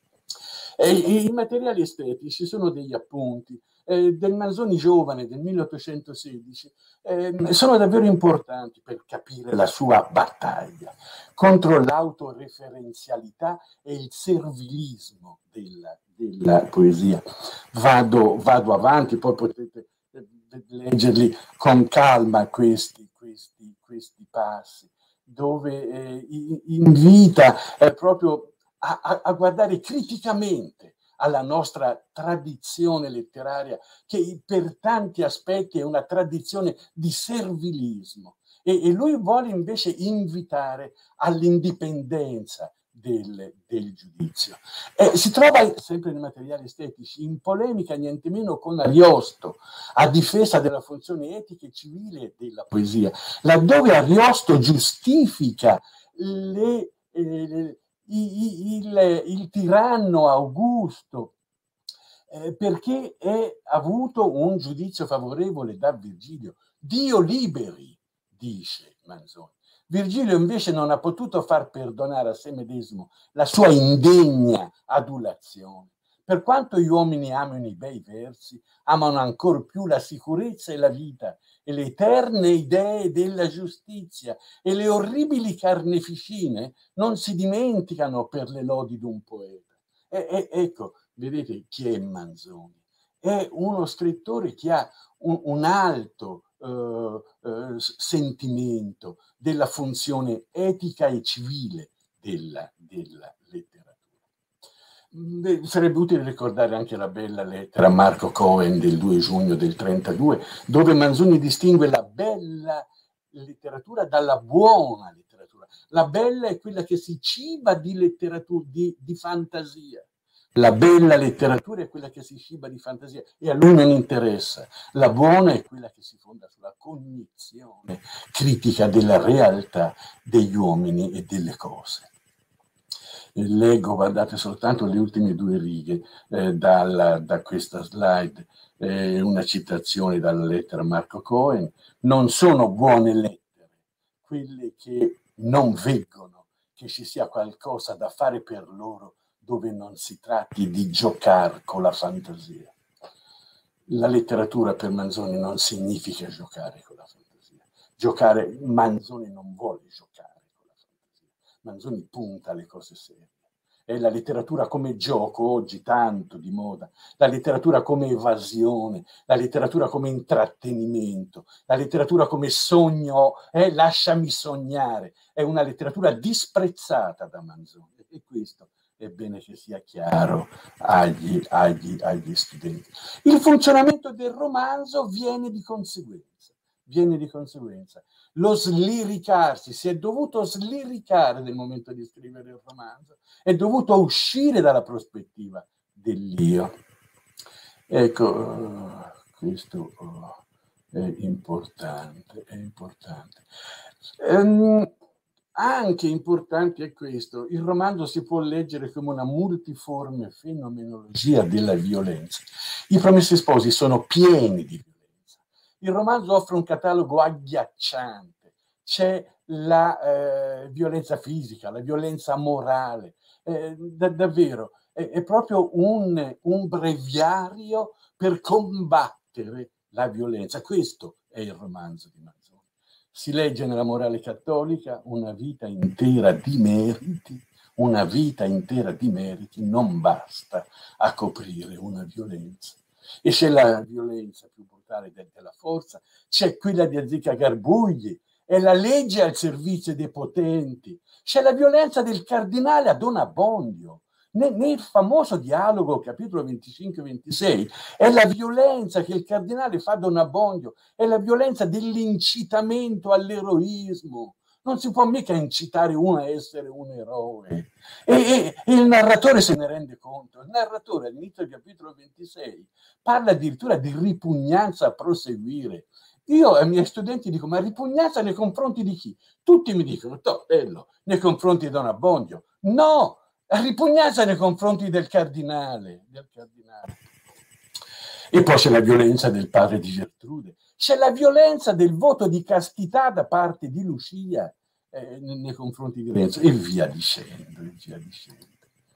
E i materiali estetici sono degli appunti eh, del Manzoni giovane del milleottocentosedici, eh, sono davvero importanti per capire la sua battaglia contro l'autoreferenzialità e il servilismo della, della poesia. Vado, vado avanti, poi potete leggerli con calma questi, questi, questi passi, dove eh, invita eh, proprio A, a, a guardare criticamente alla nostra tradizione letteraria, che per tanti aspetti è una tradizione di servilismo, e, e lui vuole invece invitare all'indipendenza del, del giudizio. Eh, si trova sempre nei materiali estetici in polemica niente meno con Ariosto, a difesa della funzione etica e civile della poesia, laddove Ariosto giustifica le, eh, il, il, il tiranno Augusto eh, perché è avuto un giudizio favorevole da Virgilio. Dio liberi, dice Manzoni. Virgilio invece non ha potuto far perdonare a se medesimo la sua indegna adulazione. Per quanto gli uomini amino i bei versi, amano ancor più la sicurezza e la vita e le eterne idee della giustizia e le orribili carneficine non si dimenticano per le lodi d'un poeta. E, e, ecco, vedete chi è Manzoni? È uno scrittore che ha un, un alto Uh, uh, sentimento della funzione etica e civile della, della letteratura. Beh, sarebbe utile ricordare anche la bella lettera a Marco Cohen del due giugno del trentadue, dove Manzoni distingue la bella letteratura dalla buona letteratura. La bella è quella che si ciba di letteratura, di, di fantasia. La bella letteratura è quella che si ciba di fantasia e a lui non interessa. La buona è quella che si fonda sulla cognizione critica della realtà degli uomini e delle cose. Leggo, guardate soltanto le ultime due righe eh, dalla, da questa slide, eh, una citazione dalla lettera Marco Cohen. Non sono buone lettere quelle che non veggono che ci sia qualcosa da fare per loro dove non si tratti di giocare con la fantasia. La letteratura per Manzoni non significa giocare con la fantasia. Giocare, Manzoni non vuole giocare con la fantasia. Manzoni punta alle cose serie. È la letteratura come gioco, oggi tanto di moda, la letteratura come evasione, la letteratura come intrattenimento, la letteratura come sogno, eh, lasciami sognare. È una letteratura disprezzata da Manzoni e questo è bene che sia chiaro agli, agli, agli studenti. Il funzionamento del romanzo viene di conseguenza, viene di conseguenza. Lo sliricarsi, si è dovuto sliricare nel momento di scrivere il romanzo, è dovuto uscire dalla prospettiva dell'io. Ecco, questo è importante, è importante. Um, Anche importante è questo, il romanzo si può leggere come una multiforme fenomenologia della violenza. I Promessi Sposi sono pieni di violenza. Il romanzo offre un catalogo agghiacciante. C'è la eh, violenza fisica, la violenza morale. Eh, da, davvero, è, è proprio un, un breviario per combattere la violenza. Questo è il romanzo di Manzoni. Si legge nella morale cattolica una vita intera di meriti, una vita intera di meriti non basta a coprire una violenza. E c'è la violenza più brutale della forza, c'è quella di Azzecca Garbugli, è la legge al servizio dei potenti, c'è la violenza del cardinale a Don Abbondio. Nel famoso dialogo, capitolo venticinque ventisei, è la violenza che il cardinale fa a Don Abbondio, è la violenza dell'incitamento all'eroismo. Non si può mica incitare uno a essere un eroe. E, e, e il narratore se ne rende conto. Il narratore all'inizio del capitolo ventisei parla addirittura di ripugnanza a proseguire. Io ai miei studenti dico, ma ripugnanza nei confronti di chi? Tutti mi dicono, to, bello, nei confronti di Don Abbondio. No! Ripugnanza nei confronti del cardinale, del cardinale. E poi c'è la violenza del padre di Gertrude, c'è la violenza del voto di castità da parte di Lucia eh, nei confronti di Lorenzo, e via dicendo, e via dicendo.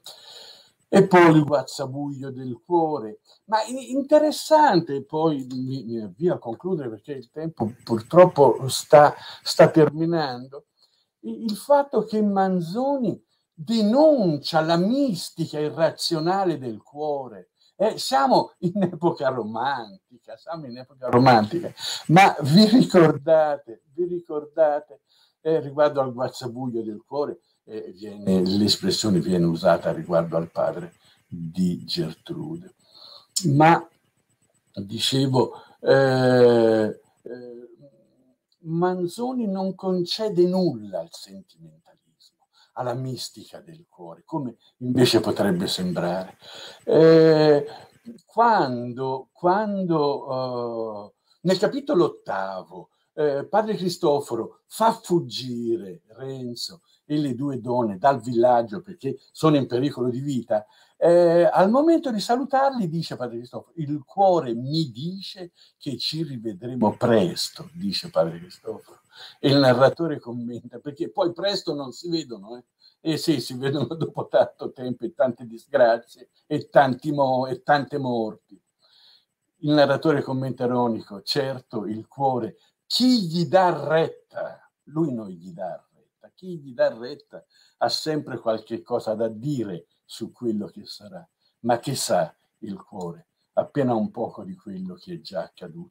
E poi il guazzabuglio del cuore. Ma interessante, poi mi, mi avvio a concludere perché il tempo purtroppo sta, sta terminando, il fatto che Manzoni denuncia la mistica irrazionale del cuore. Eh, siamo in epoca romantica, siamo in epoca romantica, ma vi ricordate, vi ricordate eh, riguardo al guazzabuglio del cuore, eh, viene, l'espressione viene usata riguardo al padre di Gertrude. Ma, dicevo, eh, eh, Manzoni non concede nulla al sentimentalismo. alla mistica del cuore, come invece potrebbe sembrare. Eh, quando quando uh, nel capitolo ottavo eh, padre Cristoforo fa fuggire Renzo e le due donne dal villaggio perché sono in pericolo di vita, eh, al momento di salutarli dice padre Cristoforo: il cuore mi dice che ci rivedremo presto, dice padre Cristoforo. E il narratore commenta, perché poi presto non si vedono, eh? E sì, si vedono dopo tanto tempo e tante disgrazie e, tanti mo- e tante morti. Il narratore commenta ironico: certo, il cuore, chi gli dà retta? Lui non gli dà retta. Chi gli dà retta ha sempre qualche cosa da dire su quello che sarà. Ma che sa il cuore? Appena un poco di quello che è già accaduto.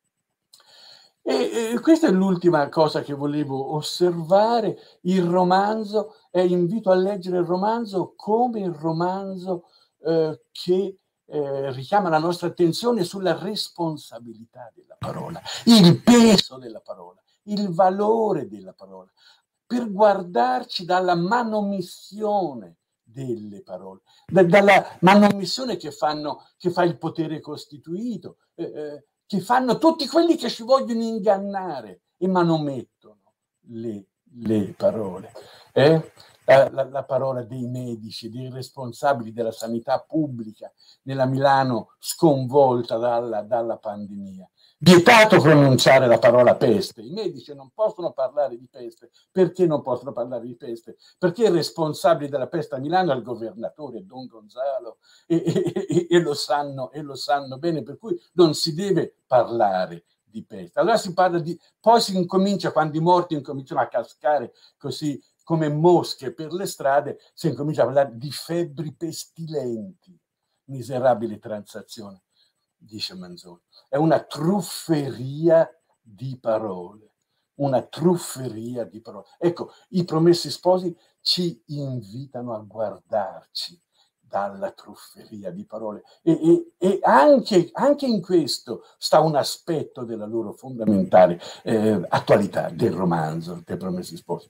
E, e questa è l'ultima cosa che volevo osservare. Il romanzo, e invito a leggere il romanzo come il romanzo eh, che eh, richiama la nostra attenzione sulla responsabilità della parola, il peso della parola, il valore della parola, per guardarci dalla manomissione delle parole, da, dalla manomissione che, fanno, che fa il potere costituito, eh, eh, che fanno tutti quelli che ci vogliono ingannare e manomettono le, le parole. Eh? La, la, la parola dei medici, dei responsabili della sanità pubblica nella Milano sconvolta dalla, dalla pandemia. Vietato pronunciare la parola peste. I medici non possono parlare di peste. Perché non possono parlare di peste? Perché il responsabile della peste a Milano è il governatore Don Gonzalo e, e, e, e, lo sanno, e lo sanno bene, per cui non si deve parlare di peste. Allora si parla di... Poi si incomincia, quando i morti incominciano a cascare così come mosche per le strade, si incomincia a parlare di febbri pestilenti. Miserabile transazione, dice Manzoni. È una trufferia di parole, una trufferia di parole. Ecco, i Promessi Sposi ci invitano a guardarci dalla trufferia di parole e, e, e anche, anche in questo sta un aspetto della loro fondamentale eh, attualità del romanzo dei Promessi Sposi.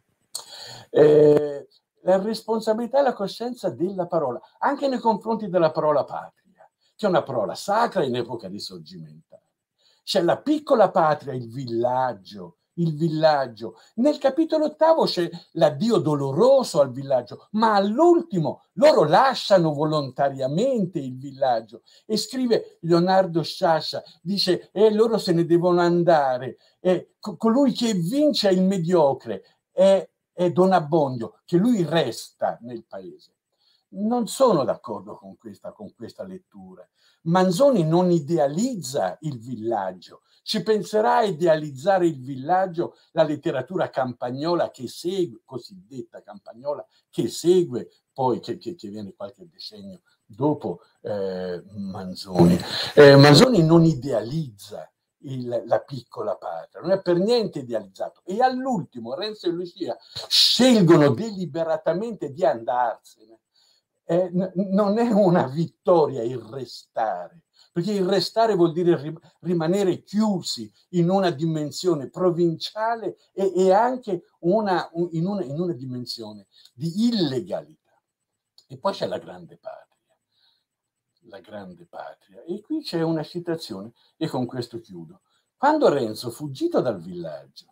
Eh, la responsabilità e la coscienza della parola, anche nei confronti della parola patria, che è una parola sacra in epoca risorgimentale. C'è la piccola patria, il villaggio, il villaggio. Nel capitolo ottavo c'è l'addio doloroso al villaggio, ma all'ultimo loro lasciano volontariamente il villaggio. E scrive Leonardo Sciascia, dice, e eh, loro se ne devono andare. E colui che vince è il mediocre, è, è Don Abbondio, che lui resta nel paese. Non sono d'accordo con questa, con questa lettura. Manzoni non idealizza il villaggio. Ci penserà a idealizzare il villaggio la letteratura campagnola che segue, cosiddetta campagnola, che segue poi, che, che, che viene qualche decennio dopo eh, Manzoni. Eh, Manzoni non idealizza il, la piccola patria, non è per niente idealizzato. E all'ultimo Renzo e Lucia scelgono deliberatamente di andarsene. Eh, n- non è una vittoria il restare, perché il restare vuol dire rim- rimanere chiusi in una dimensione provinciale e, e anche una, un, in, una, in una dimensione di illegalità. E poi c'è la grande patria, la grande patria. E qui c'è una citazione, e con questo chiudo. Quando Renzo, fuggito dal villaggio,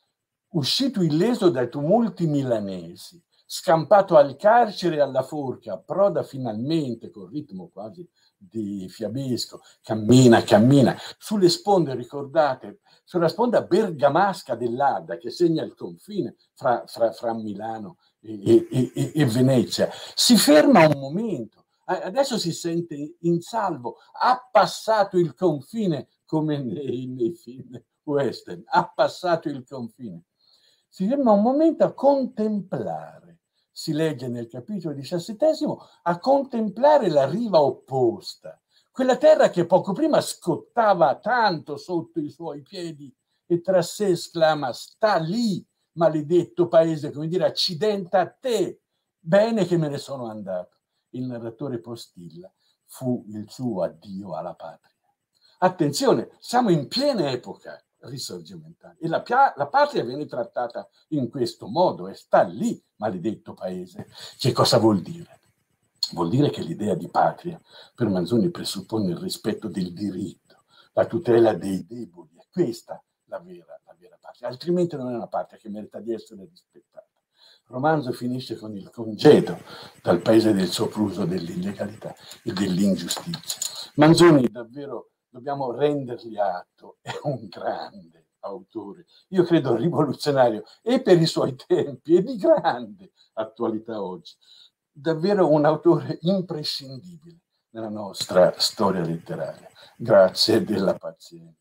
uscito illeso dai tumulti milanesi, scampato al carcere e alla forca, approda finalmente, col ritmo quasi di fiabesco, cammina, cammina, sulle sponde, ricordate, sulla sponda bergamasca dell'Adda, che segna il confine fra, fra, fra Milano e, e, e, e Venezia. Si ferma un momento, adesso si sente in salvo, ha passato il confine, come nei, nei film western, ha passato il confine. Si ferma un momento a contemplare, si legge nel capitolo diciassettesimo, a contemplare la riva opposta, quella terra che poco prima scottava tanto sotto i suoi piedi e tra sé esclama: sta lì, maledetto paese, come dire, accidente a te, bene che me ne sono andato. Il narratore postilla: fu il suo addio alla patria. Attenzione, siamo in piena epoca risorgimentali. E la, la patria viene trattata in questo modo e sta lì, maledetto paese. Che cosa vuol dire? Vuol dire che l'idea di patria per Manzoni presuppone il rispetto del diritto, la tutela dei deboli. È questa la vera, la vera patria, altrimenti non è una patria che merita di essere rispettata. Il romanzo finisce con il congedo dal paese del sopruso, dell'illegalità e dell'ingiustizia. Manzoni, davvero, dobbiamo rendergli atto, è un grande autore, io credo rivoluzionario, e per i suoi tempi, e di grande attualità oggi. Davvero un autore imprescindibile nella nostra storia letteraria. Grazie della pazienza.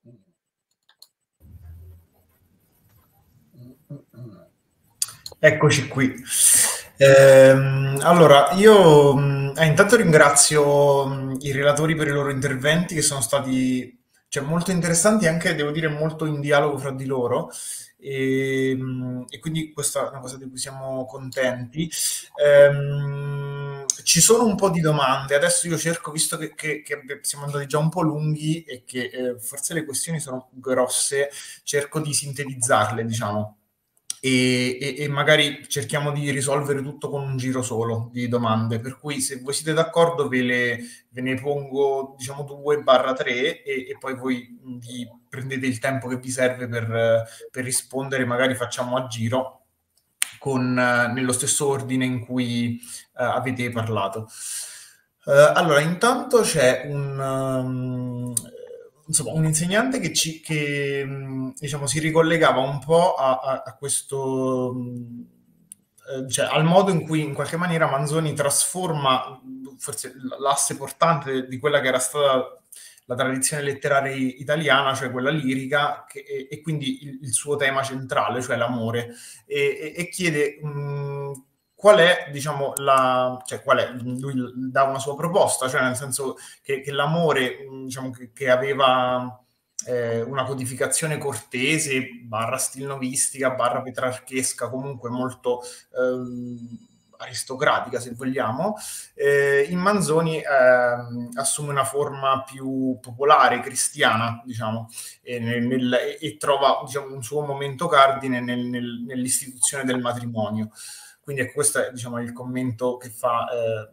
Eccoci qui. Ehm, allora, io eh, intanto ringrazio mh, i relatori per i loro interventi che sono stati cioè, molto interessanti e anche, devo dire, molto in dialogo fra di loro. E, mh, e quindi questa è una cosa di cui siamo contenti. Ehm, ci sono un po' di domande, adesso io cerco, visto che, che, che siamo andati già un po' lunghi e che eh, forse le questioni sono grosse, cerco di sintetizzarle, diciamo. E, e, e magari cerchiamo di risolvere tutto con un giro solo di domande, per cui se voi siete d'accordo ve, le, ve ne pongo diciamo due barra tre e, e poi voi vi prendete il tempo che vi serve per, per rispondere, magari facciamo a giro con, nello stesso ordine in cui uh, avete parlato. Uh, allora, intanto c'è un... Um, insomma, un insegnante che, ci, che diciamo, si ricollegava un po' a, a, a questo, eh, cioè al modo in cui in qualche maniera Manzoni trasforma forse l'asse portante di quella che era stata la tradizione letteraria italiana, cioè quella lirica, che, e, e quindi il, il suo tema centrale, cioè l'amore, e, e, e chiede... Mh, qual è, diciamo, la... cioè qual è, lui dà una sua proposta, cioè nel senso che, che l'amore, diciamo, che, che aveva eh, una codificazione cortese, barra stilnovistica, barra petrarchesca, comunque molto eh, aristocratica, se vogliamo, eh, in Manzoni eh, assume una forma più popolare, cristiana, diciamo, e, nel, nel, e trova, diciamo, un suo momento cardine nel, nel, nell'istituzione del matrimonio. Quindi ecco, questo è, diciamo, il commento che fa eh,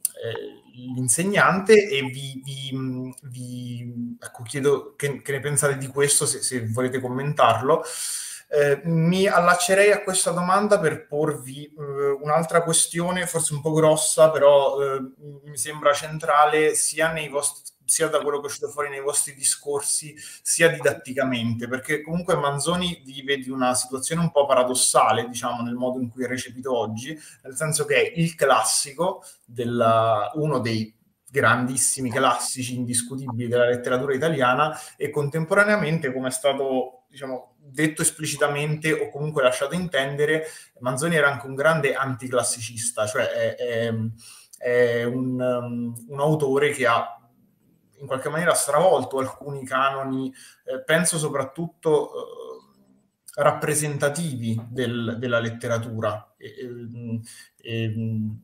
eh, l'insegnante e vi, vi, vi ecco, chiedo che, che ne pensate di questo, se, se volete commentarlo. Eh, mi allaccerei a questa domanda per porvi eh, un'altra questione, forse un po' grossa, però eh, mi sembra centrale sia nei vostri sia da quello che è uscito fuori nei vostri discorsi, sia didatticamente, perché comunque Manzoni vive di una situazione un po' paradossale, diciamo, nel modo in cui è recepito oggi, nel senso che è il classico, della, uno dei grandissimi classici indiscutibili della letteratura italiana, e contemporaneamente, come è stato, diciamo, detto esplicitamente o comunque lasciato intendere, Manzoni era anche un grande anticlassicista, cioè è, è, è un, um, un autore che ha in qualche maniera stravolto alcuni canoni, eh, penso soprattutto eh, rappresentativi del, della letteratura. E, e,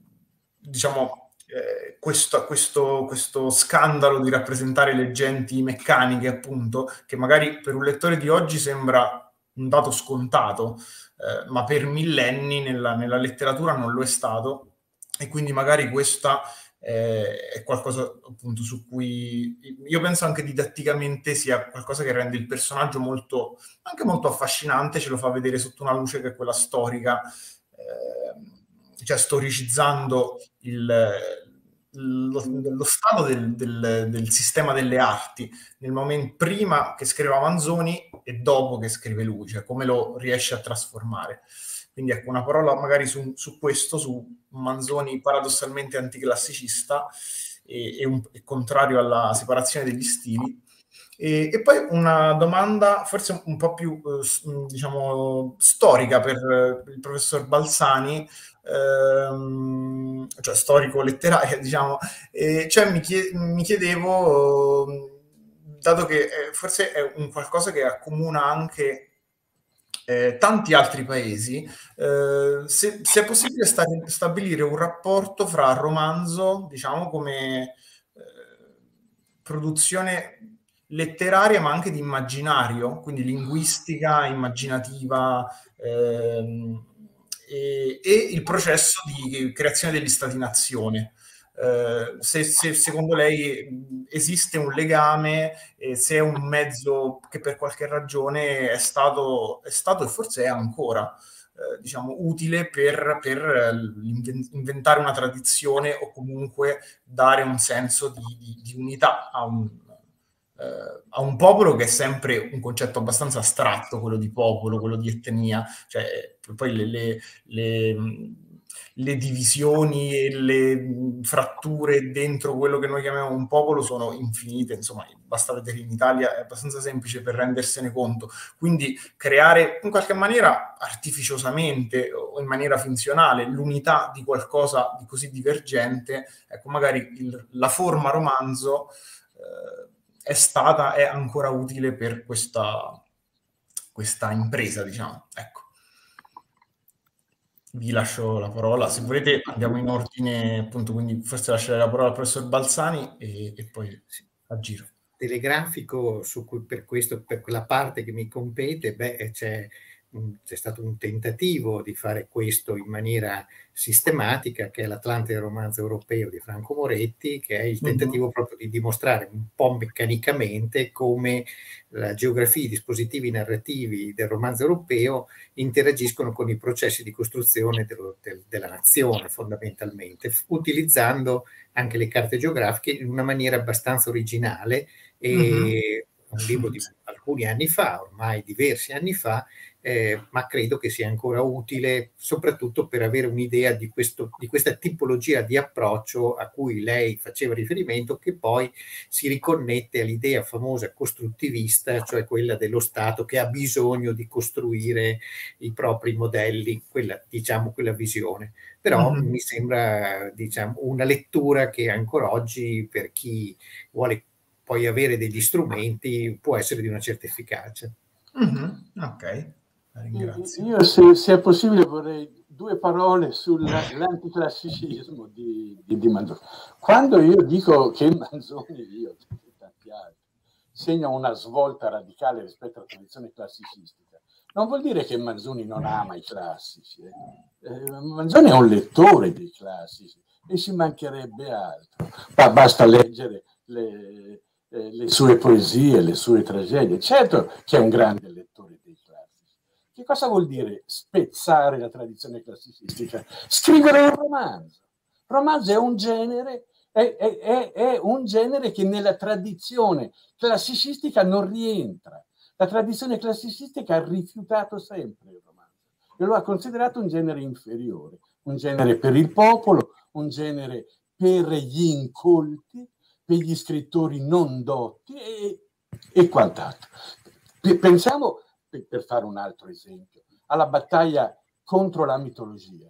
diciamo, eh, questo, questo, questo scandalo di rappresentare le genti meccaniche, appunto, che magari per un lettore di oggi sembra un dato scontato, eh, ma per millenni nella, nella letteratura non lo è stato, e quindi magari questa Eh, è qualcosa appunto su cui io penso anche didatticamente sia qualcosa che rende il personaggio molto, anche molto affascinante, ce lo fa vedere sotto una luce che è quella storica, eh, cioè storicizzando il, lo, lo stato del, del, del sistema delle arti nel momento prima che scriveva Manzoni e dopo che scrive lui, cioè come lo riesce a trasformare. Quindi ecco, una parola magari su, su questo, su Manzoni paradossalmente anticlassicista e, e, un, e contrario alla separazione degli stili. E, e poi una domanda forse un po' più, eh, diciamo, storica per eh, il professor Balsani, ehm, cioè storico-letteraria, diciamo. E cioè mi, chied- mi chiedevo, dato che eh, forse è un qualcosa che accomuna anche Eh, tanti altri paesi, eh, se, se è possibile sta- stabilire un rapporto fra romanzo, diciamo, come eh, produzione letteraria ma anche di immaginario, quindi linguistica, immaginativa, ehm, e, e il processo di creazione degli stati-nazione. Uh, se, se secondo lei esiste un legame, e se è un mezzo che per qualche ragione è stato, è stato e forse è ancora eh, diciamo utile per, per inventare una tradizione o comunque dare un senso di, di, di unità a un, eh, a un popolo che è sempre un concetto abbastanza astratto, quello di popolo, quello di etnia, cioè poi le, le, le le divisioni e le fratture dentro quello che noi chiamiamo un popolo sono infinite, insomma, basta vedere in Italia, è abbastanza semplice per rendersene conto. Quindi creare in qualche maniera artificiosamente o in maniera finzionale l'unità di qualcosa di così divergente, ecco, magari il, la forma romanzo eh, è stata, è ancora utile per questa, questa impresa, diciamo, ecco. Vi lascio la parola, se volete andiamo in ordine, appunto, quindi forse lascerei la parola al professor Balzani e, e poi a giro. Telegrafico, su cui per questo, per quella parte che mi compete, beh, c'è, c'è stato un tentativo di fare questo in maniera sistematica, che è l'Atlante del romanzo europeo di Franco Moretti, che è il tentativo uh-huh. proprio di dimostrare un po' meccanicamente come la geografia e i dispositivi narrativi del romanzo europeo interagiscono con i processi di costruzione dello, del, della nazione, fondamentalmente, utilizzando anche le carte geografiche in una maniera abbastanza originale. E uh-huh. un libro di alcuni anni fa, ormai diversi anni fa, eh, ma credo che sia ancora utile soprattutto per avere un'idea di, questo, di questa tipologia di approccio a cui lei faceva riferimento, che poi si riconnette all'idea famosa costruttivista, cioè quella dello Stato che ha bisogno di costruire i propri modelli, quella, diciamo, quella visione. Però uh-huh. mi sembra, diciamo, una lettura che ancora oggi, per chi vuole poi avere degli strumenti, può essere di una certa efficacia. Mm-hmm. Ok, la ringrazio. Io, se, se è possibile, vorrei due parole sull'anticlassicismo di, di, di Manzoni. Quando io dico che Manzoni, io e tanti altri, segna una svolta radicale rispetto alla tradizione classicistica, non vuol dire che Manzoni non ama i classici. Eh. Eh, Manzoni è un lettore dei classici e ci mancherebbe altro. Ma basta leggere le... le sue poesie, le sue tragedie. Certo che è un grande lettore dei classici. Che cosa vuol dire spezzare la tradizione classicistica? Scrivere un romanzo. Il romanzo è un genere, è, è, è, è un genere che nella tradizione classicistica non rientra. La tradizione classicistica ha rifiutato sempre il romanzo e lo ha considerato un genere inferiore, un genere per il popolo, un genere per gli incolti, per gli scrittori non dotti e, e quant'altro. Pensiamo, per fare un altro esempio, alla battaglia contro la mitologia.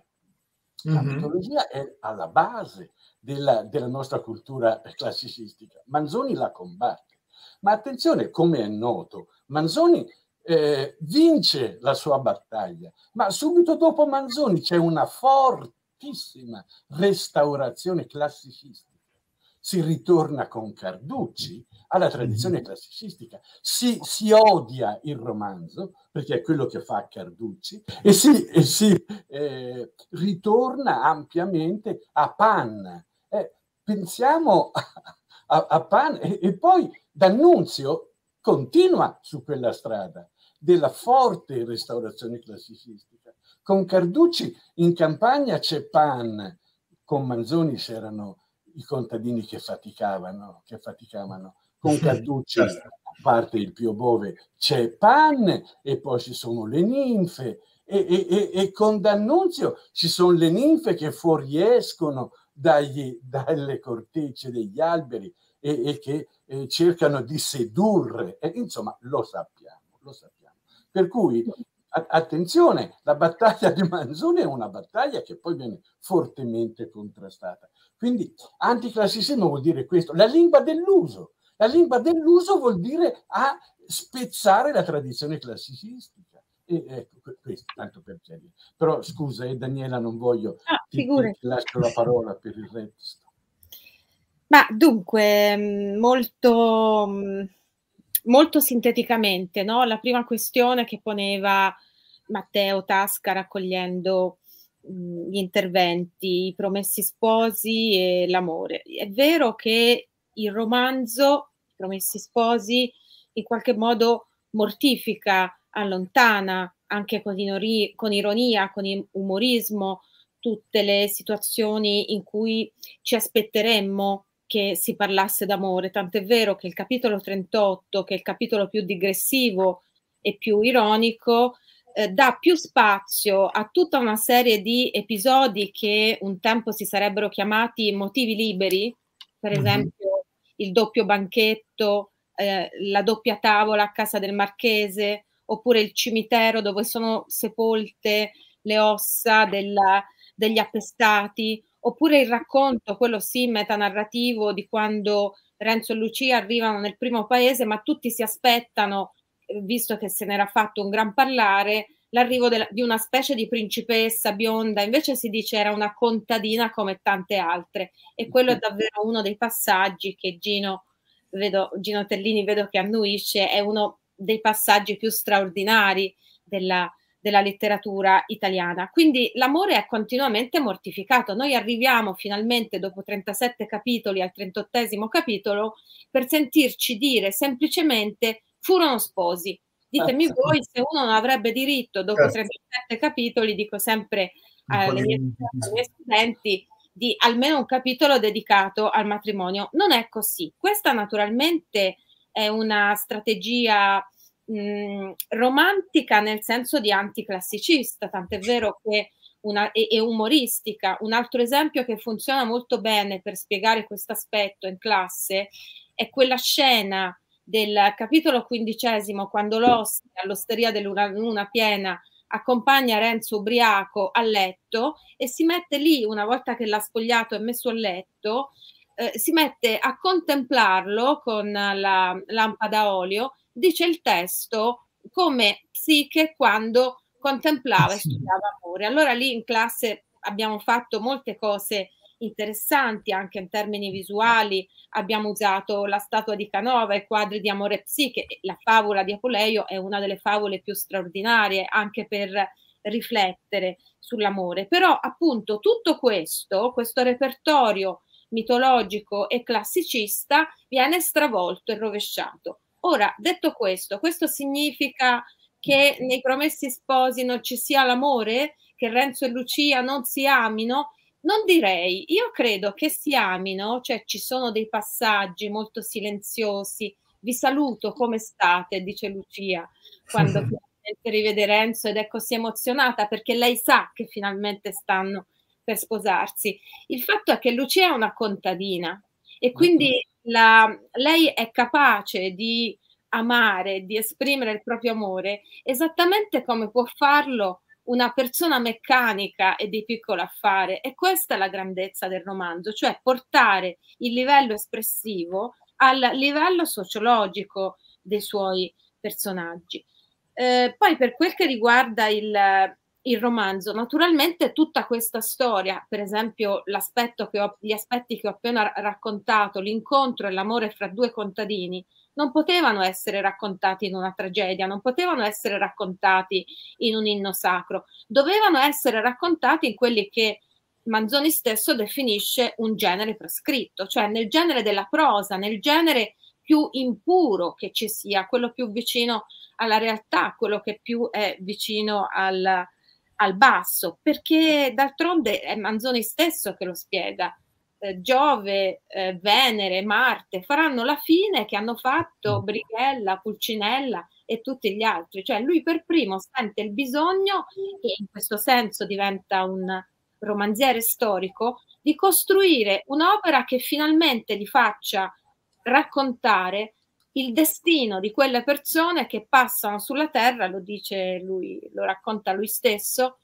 La mm-hmm. mitologia è alla base della, della nostra cultura classicistica. Manzoni la combatte. Ma attenzione, come è noto, Manzoni eh, vince la sua battaglia, ma subito dopo Manzoni c'è una fortissima restaurazione classicistica. Si ritorna con Carducci alla tradizione classicistica, si, si odia il romanzo, perché è quello che fa Carducci, e si, e si eh, ritorna ampiamente a Pan. Eh, pensiamo a, a, a Pan e, e poi D'Annunzio continua su quella strada della forte restaurazione classicistica. Con Carducci in campagna c'è Pan, con Manzoni c'erano i contadini che faticavano, che faticavano. Con Carducci, a parte il Pio Bove, c'è Pan e poi ci sono le ninfe e, e, e con D'Annunzio ci sono le ninfe che fuoriescono dagli, dalle cortecce degli alberi e, e che e cercano di sedurre. E, insomma, lo sappiamo, lo sappiamo. Per cui attenzione, la battaglia di Manzoni è una battaglia che poi viene fortemente contrastata. Quindi anticlassicismo vuol dire questo, la lingua dell'uso. La lingua dell'uso vuol dire a spezzare la tradizione classicistica. E ecco, questo, tanto per chiarire. Però scusa, eh, Daniela, non voglio, ah, ti, ti, ti lascio la parola per il resto. Ma dunque, molto... molto sinteticamente, no? La prima questione che poneva Matteo Tasca raccogliendo mh, gli interventi, i Promessi Sposi e l'amore. È vero che il romanzo, i Promessi Sposi, in qualche modo mortifica, allontana, anche con, inori- con ironia, con umorismo, tutte le situazioni in cui ci aspetteremmo che si parlasse d'amore, tant'è vero che il capitolo trentotto, che è il capitolo più digressivo e più ironico, eh, dà più spazio a tutta una serie di episodi che un tempo si sarebbero chiamati motivi liberi, per mm-hmm. esempio il doppio banchetto, eh, la doppia tavola a casa del marchese, oppure il cimitero dove sono sepolte le ossa della, degli appestati, oppure il racconto, quello sì, metanarrativo, di quando Renzo e Lucia arrivano nel primo paese, ma tutti si aspettano, visto che se n'era fatto un gran parlare, l'arrivo de- di una specie di principessa bionda, invece si dice era una contadina come tante altre, e quello è davvero uno dei passaggi che Gino, vedo, Gino Tellini vedo che annuisce, è uno dei passaggi più straordinari della della letteratura italiana. Quindi l'amore è continuamente mortificato. Noi arriviamo finalmente dopo trentasette capitoli al trentottesimo capitolo per sentirci dire semplicemente furono sposi. Ditemi voi se uno non avrebbe diritto dopo trentasette capitoli, dico sempre alle mie, ai miei studenti, di almeno un capitolo dedicato al matrimonio. Non è così. Questa naturalmente è una strategia Mh, romantica nel senso di anticlassicista, tant'è vero che una, è, è umoristica. Un altro esempio che funziona molto bene per spiegare questo aspetto in classe è quella scena del capitolo quindicesimo, quando l'oste all'osteria della luna piena accompagna Renzo ubriaco a letto e si mette lì, una volta che l'ha spogliato e messo a letto, eh, si mette a contemplarlo con la lampada a olio. Dice il testo come Psiche quando contemplava e studiava amore. Allora lì in classe abbiamo fatto molte cose interessanti anche in termini visuali, abbiamo usato la statua di Canova, i quadri di Amore e Psiche, la favola di Apuleio è una delle favole più straordinarie anche per riflettere sull'amore. Però appunto tutto questo, questo repertorio mitologico e classicista viene stravolto e rovesciato. Ora, detto questo, questo significa che nei Promessi Sposi non ci sia l'amore? Che Renzo e Lucia non si amino? Non direi, io credo che si amino, cioè ci sono dei passaggi molto silenziosi. Vi saluto, come state? Dice Lucia, quando finalmente rivede Renzo ed è così emozionata perché lei sa che finalmente stanno per sposarsi. Il fatto è che Lucia è una contadina e quindi la, lei è capace di amare, di esprimere il proprio amore esattamente come può farlo una persona meccanica e di piccolo affare, e questa è la grandezza del romanzo, cioè portare il livello espressivo al livello sociologico dei suoi personaggi. Eh, poi per quel che riguarda il, il romanzo, naturalmente tutta questa storia, per esempio l'aspetto che ho, gli aspetti che ho appena raccontato, l'incontro e l'amore fra due contadini, non potevano essere raccontati in una tragedia, non potevano essere raccontati in un inno sacro, dovevano essere raccontati in quelli che Manzoni stesso definisce un genere prescritto, cioè nel genere della prosa, nel genere più impuro che ci sia, quello più vicino alla realtà, quello che più è vicino al, al basso, perché d'altronde è Manzoni stesso che lo spiega. Eh, Giove, eh, Venere, Marte faranno la fine che hanno fatto Brighella, Pulcinella e tutti gli altri, cioè lui per primo sente il bisogno, e in questo senso diventa un romanziere storico, di costruire un'opera che finalmente gli faccia raccontare il destino di quelle persone che passano sulla terra, lo dice lui, lo racconta lui stesso,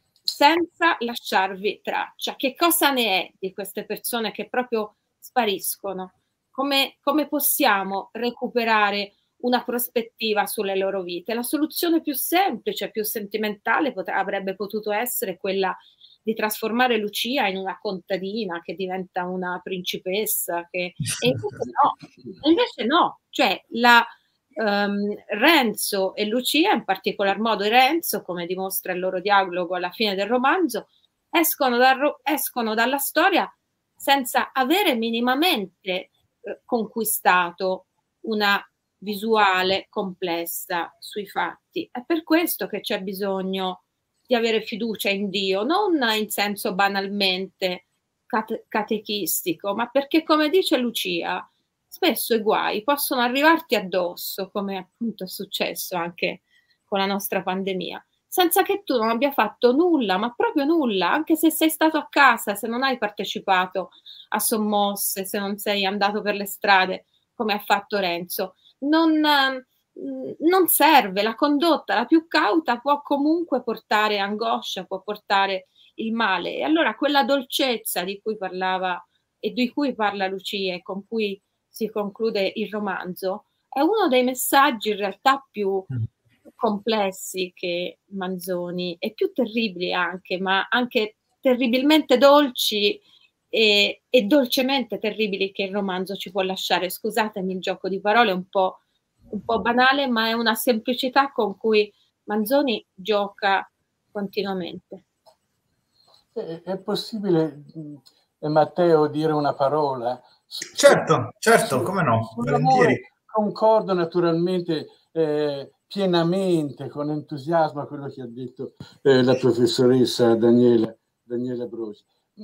senza lasciarvi traccia. Che cosa ne è di queste persone che proprio spariscono? Come, come possiamo recuperare una prospettiva sulle loro vite? La soluzione più semplice, più sentimentale potre, avrebbe potuto essere quella di trasformare Lucia in una contadina che diventa una principessa, che... e invece no, e invece no. Cioè la, Um, Renzo e Lucia, in particolar modo Renzo, come dimostra il loro dialogo alla fine del romanzo, escono, da, escono dalla storia senza avere minimamente eh, conquistato una visuale complessa sui fatti. È per questo che c'è bisogno di avere fiducia in Dio, non in senso banalmente cate catechistico, ma perché, come dice Lucia, spesso i guai possono arrivarti addosso, come appunto è successo anche con la nostra pandemia, senza che tu non abbia fatto nulla, ma proprio nulla, anche se sei stato a casa, se non hai partecipato a sommosse, se non sei andato per le strade come ha fatto Renzo. Non, non serve, la condotta la più cauta può comunque portare angoscia, può portare il male. E allora quella dolcezza di cui parlava e di cui parla Lucia e con cui si conclude il romanzo è uno dei messaggi in realtà più complessi che Manzoni, e più terribili anche, ma anche terribilmente dolci e, e dolcemente terribili che il romanzo ci può lasciare. Scusatemi il gioco di parole un po', un po' banale, ma è una semplicità con cui Manzoni gioca continuamente. È, è possibile, Matteo, dire una parola? Certo, certo, come no, volentieri. Concordo naturalmente eh, pienamente, con entusiasmo, a quello che ha detto eh, la professoressa Daniela, Daniela Brosi.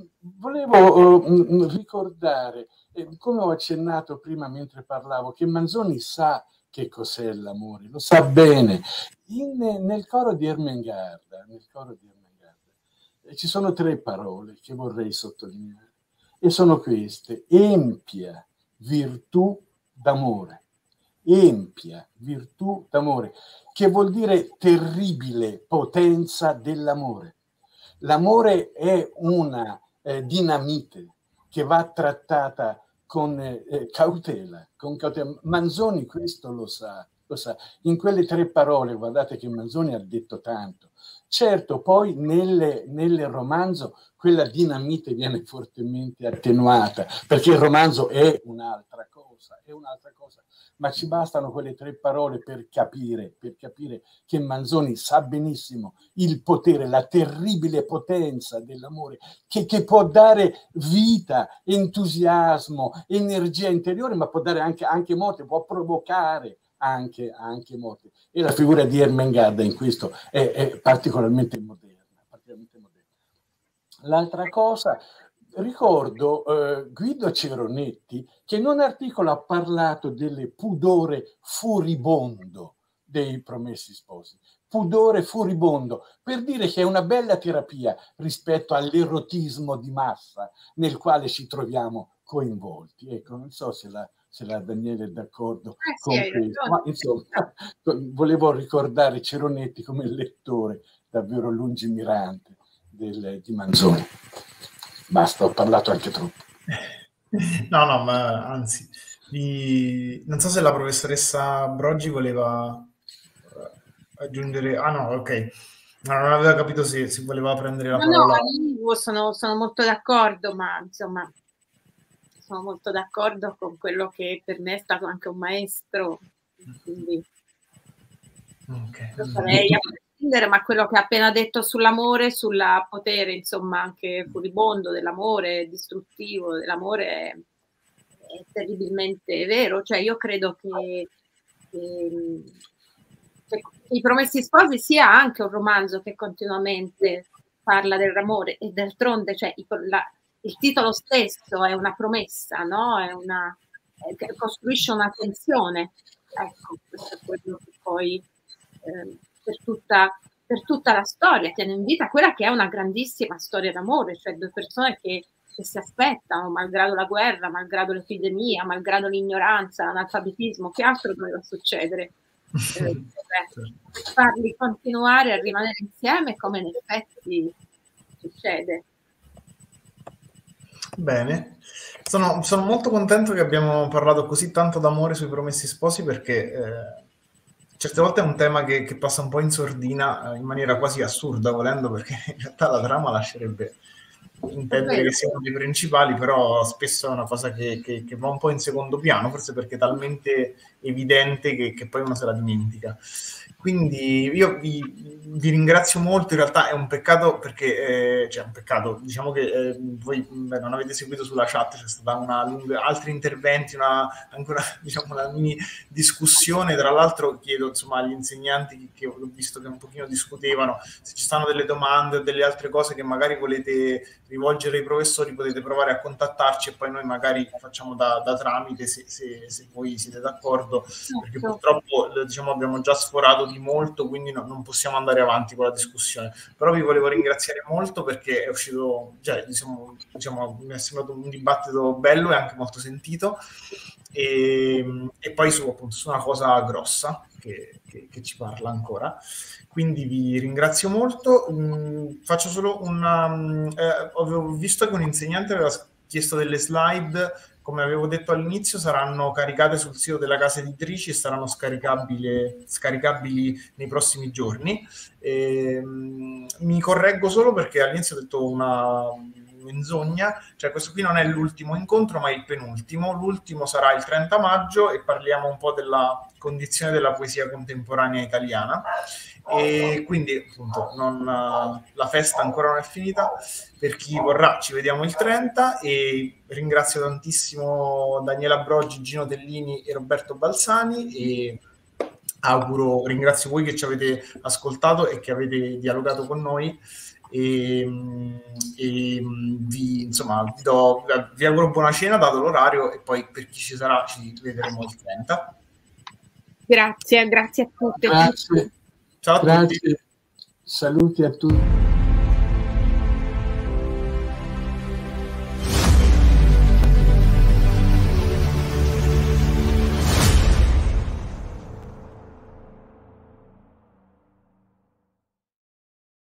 Volevo uh, ricordare, eh, come ho accennato prima mentre parlavo, che Manzoni sa che cos'è l'amore, lo sa bene. In, nel coro di Ermengarda, nel coro di Ermengarda eh, ci sono tre parole che vorrei sottolineare, e sono queste: empia virtù d'amore. Empia virtù d'amore, che vuol dire terribile potenza dell'amore. L'amore è una eh, dinamite che va trattata con eh, cautela, con cautela. Manzoni questo lo sa, lo sa. In quelle tre parole, guardate che Manzoni ha detto tanto. Certo, poi nel, nel romanzo quella dinamite viene fortemente attenuata, perché il romanzo è un'altra cosa, è un'altra cosa. Ma ci bastano quelle tre parole per capire, per capire che Manzoni sa benissimo il potere, la terribile potenza dell'amore, che, che può dare vita, entusiasmo, energia interiore, ma può dare anche, anche morte, può provocare anche, anche morte. E la figura di Ermengarda in questo è, è particolarmente moderna, particolarmente moderna. L'altra cosa, ricordo eh, Guido Ceronetti che in un articolo ha parlato del pudore furibondo dei Promessi Sposi. Pudore furibondo, per dire che è una bella terapia rispetto all'erotismo di massa nel quale ci troviamo coinvolti. Ecco, non so se la, se la Daniele è d'accordo eh con sì, questo, ma insomma, volevo ricordare Ceronetti come lettore davvero lungimirante del, di Manzoni. Basta, ho parlato anche troppo. No, no, ma anzi, vi... non so se la professoressa Brogi voleva aggiungere... Ah no, ok. No, non aveva capito se, se voleva prendere la no, parola. No, sono, sono molto d'accordo, ma insomma, sono molto d'accordo con quello che per me è stato anche un maestro. Quindi okay. Lo farei a prescindere, ma quello che ha appena detto sull'amore, sul potere, insomma, anche furibondo dell'amore, distruttivo dell'amore, è, è terribilmente vero. Cioè, io credo che, che, che I Promessi Sposi sia anche un romanzo che continuamente parla dell'amore, e d'altronde, cioè, la, il titolo stesso è una promessa, no? È una, è, costruisce una tensione. Ecco, questo è quello che poi eh, per, tutta, per tutta la storia tiene in vita quella che è una grandissima storia d'amore, cioè due persone che, che si aspettano, malgrado la guerra, malgrado l'epidemia, malgrado l'ignoranza, l'analfabetismo, che altro doveva succedere? Eh, per farli continuare a rimanere insieme, come in effetti succede. Bene, sono, sono molto contento che abbiamo parlato così tanto d'amore sui Promessi Sposi, perché eh, certe volte è un tema che, che passa un po' in sordina, eh, in maniera quasi assurda, volendo, perché in realtà la trama lascerebbe intendere che siano dei principali, però spesso è una cosa che, che, che va un po' in secondo piano, forse perché talmente evidente che, che poi uno se la dimentica. Quindi io vi, vi ringrazio molto, in realtà è un peccato perché, eh, cioè un peccato, diciamo che eh, voi beh, non avete seguito sulla chat, c'è stata una lunga, altri interventi, una, anche una, diciamo, una mini discussione, tra l'altro chiedo insomma agli insegnanti che, che ho visto che un pochino discutevano, se ci stanno delle domande o delle altre cose che magari volete rivolgere ai professori potete provare a contattarci e poi noi magari facciamo da, da tramite se, se, se voi siete d'accordo, perché purtroppo diciamo abbiamo già sforato di molto, quindi no, non possiamo andare avanti con la discussione, però vi volevo ringraziare molto perché è uscito, cioè, diciamo, diciamo mi è sembrato un dibattito bello e anche molto sentito e, e poi su, appunto, su una cosa grossa che, che, che ci parla ancora. Quindi vi ringrazio molto. Mm, faccio solo una... Eh, avevo visto che un insegnante aveva chiesto delle slide, come avevo detto all'inizio, saranno caricate sul sito della casa editrici e saranno scaricabili, scaricabili nei prossimi giorni. E, mm, mi correggo solo perché all'inizio ho detto una menzogna, cioè questo qui non è l'ultimo incontro ma il penultimo, l'ultimo sarà il trenta maggio e parliamo un po' della condizione della poesia contemporanea italiana. E quindi appunto non, la festa ancora non è finita, per chi vorrà ci vediamo il trenta e ringrazio tantissimo Daniela Broggi, Gino Tellini e Roberto Balsani e auguro, ringrazio voi che ci avete ascoltato e che avete dialogato con noi e, e vi, insomma, vi, do, vi auguro buona cena dato l'orario e poi per chi ci sarà ci vedremo il trenta. Grazie, grazie a tutti. Grazie. Ciao a Grazie. tutti. Saluti a tutti.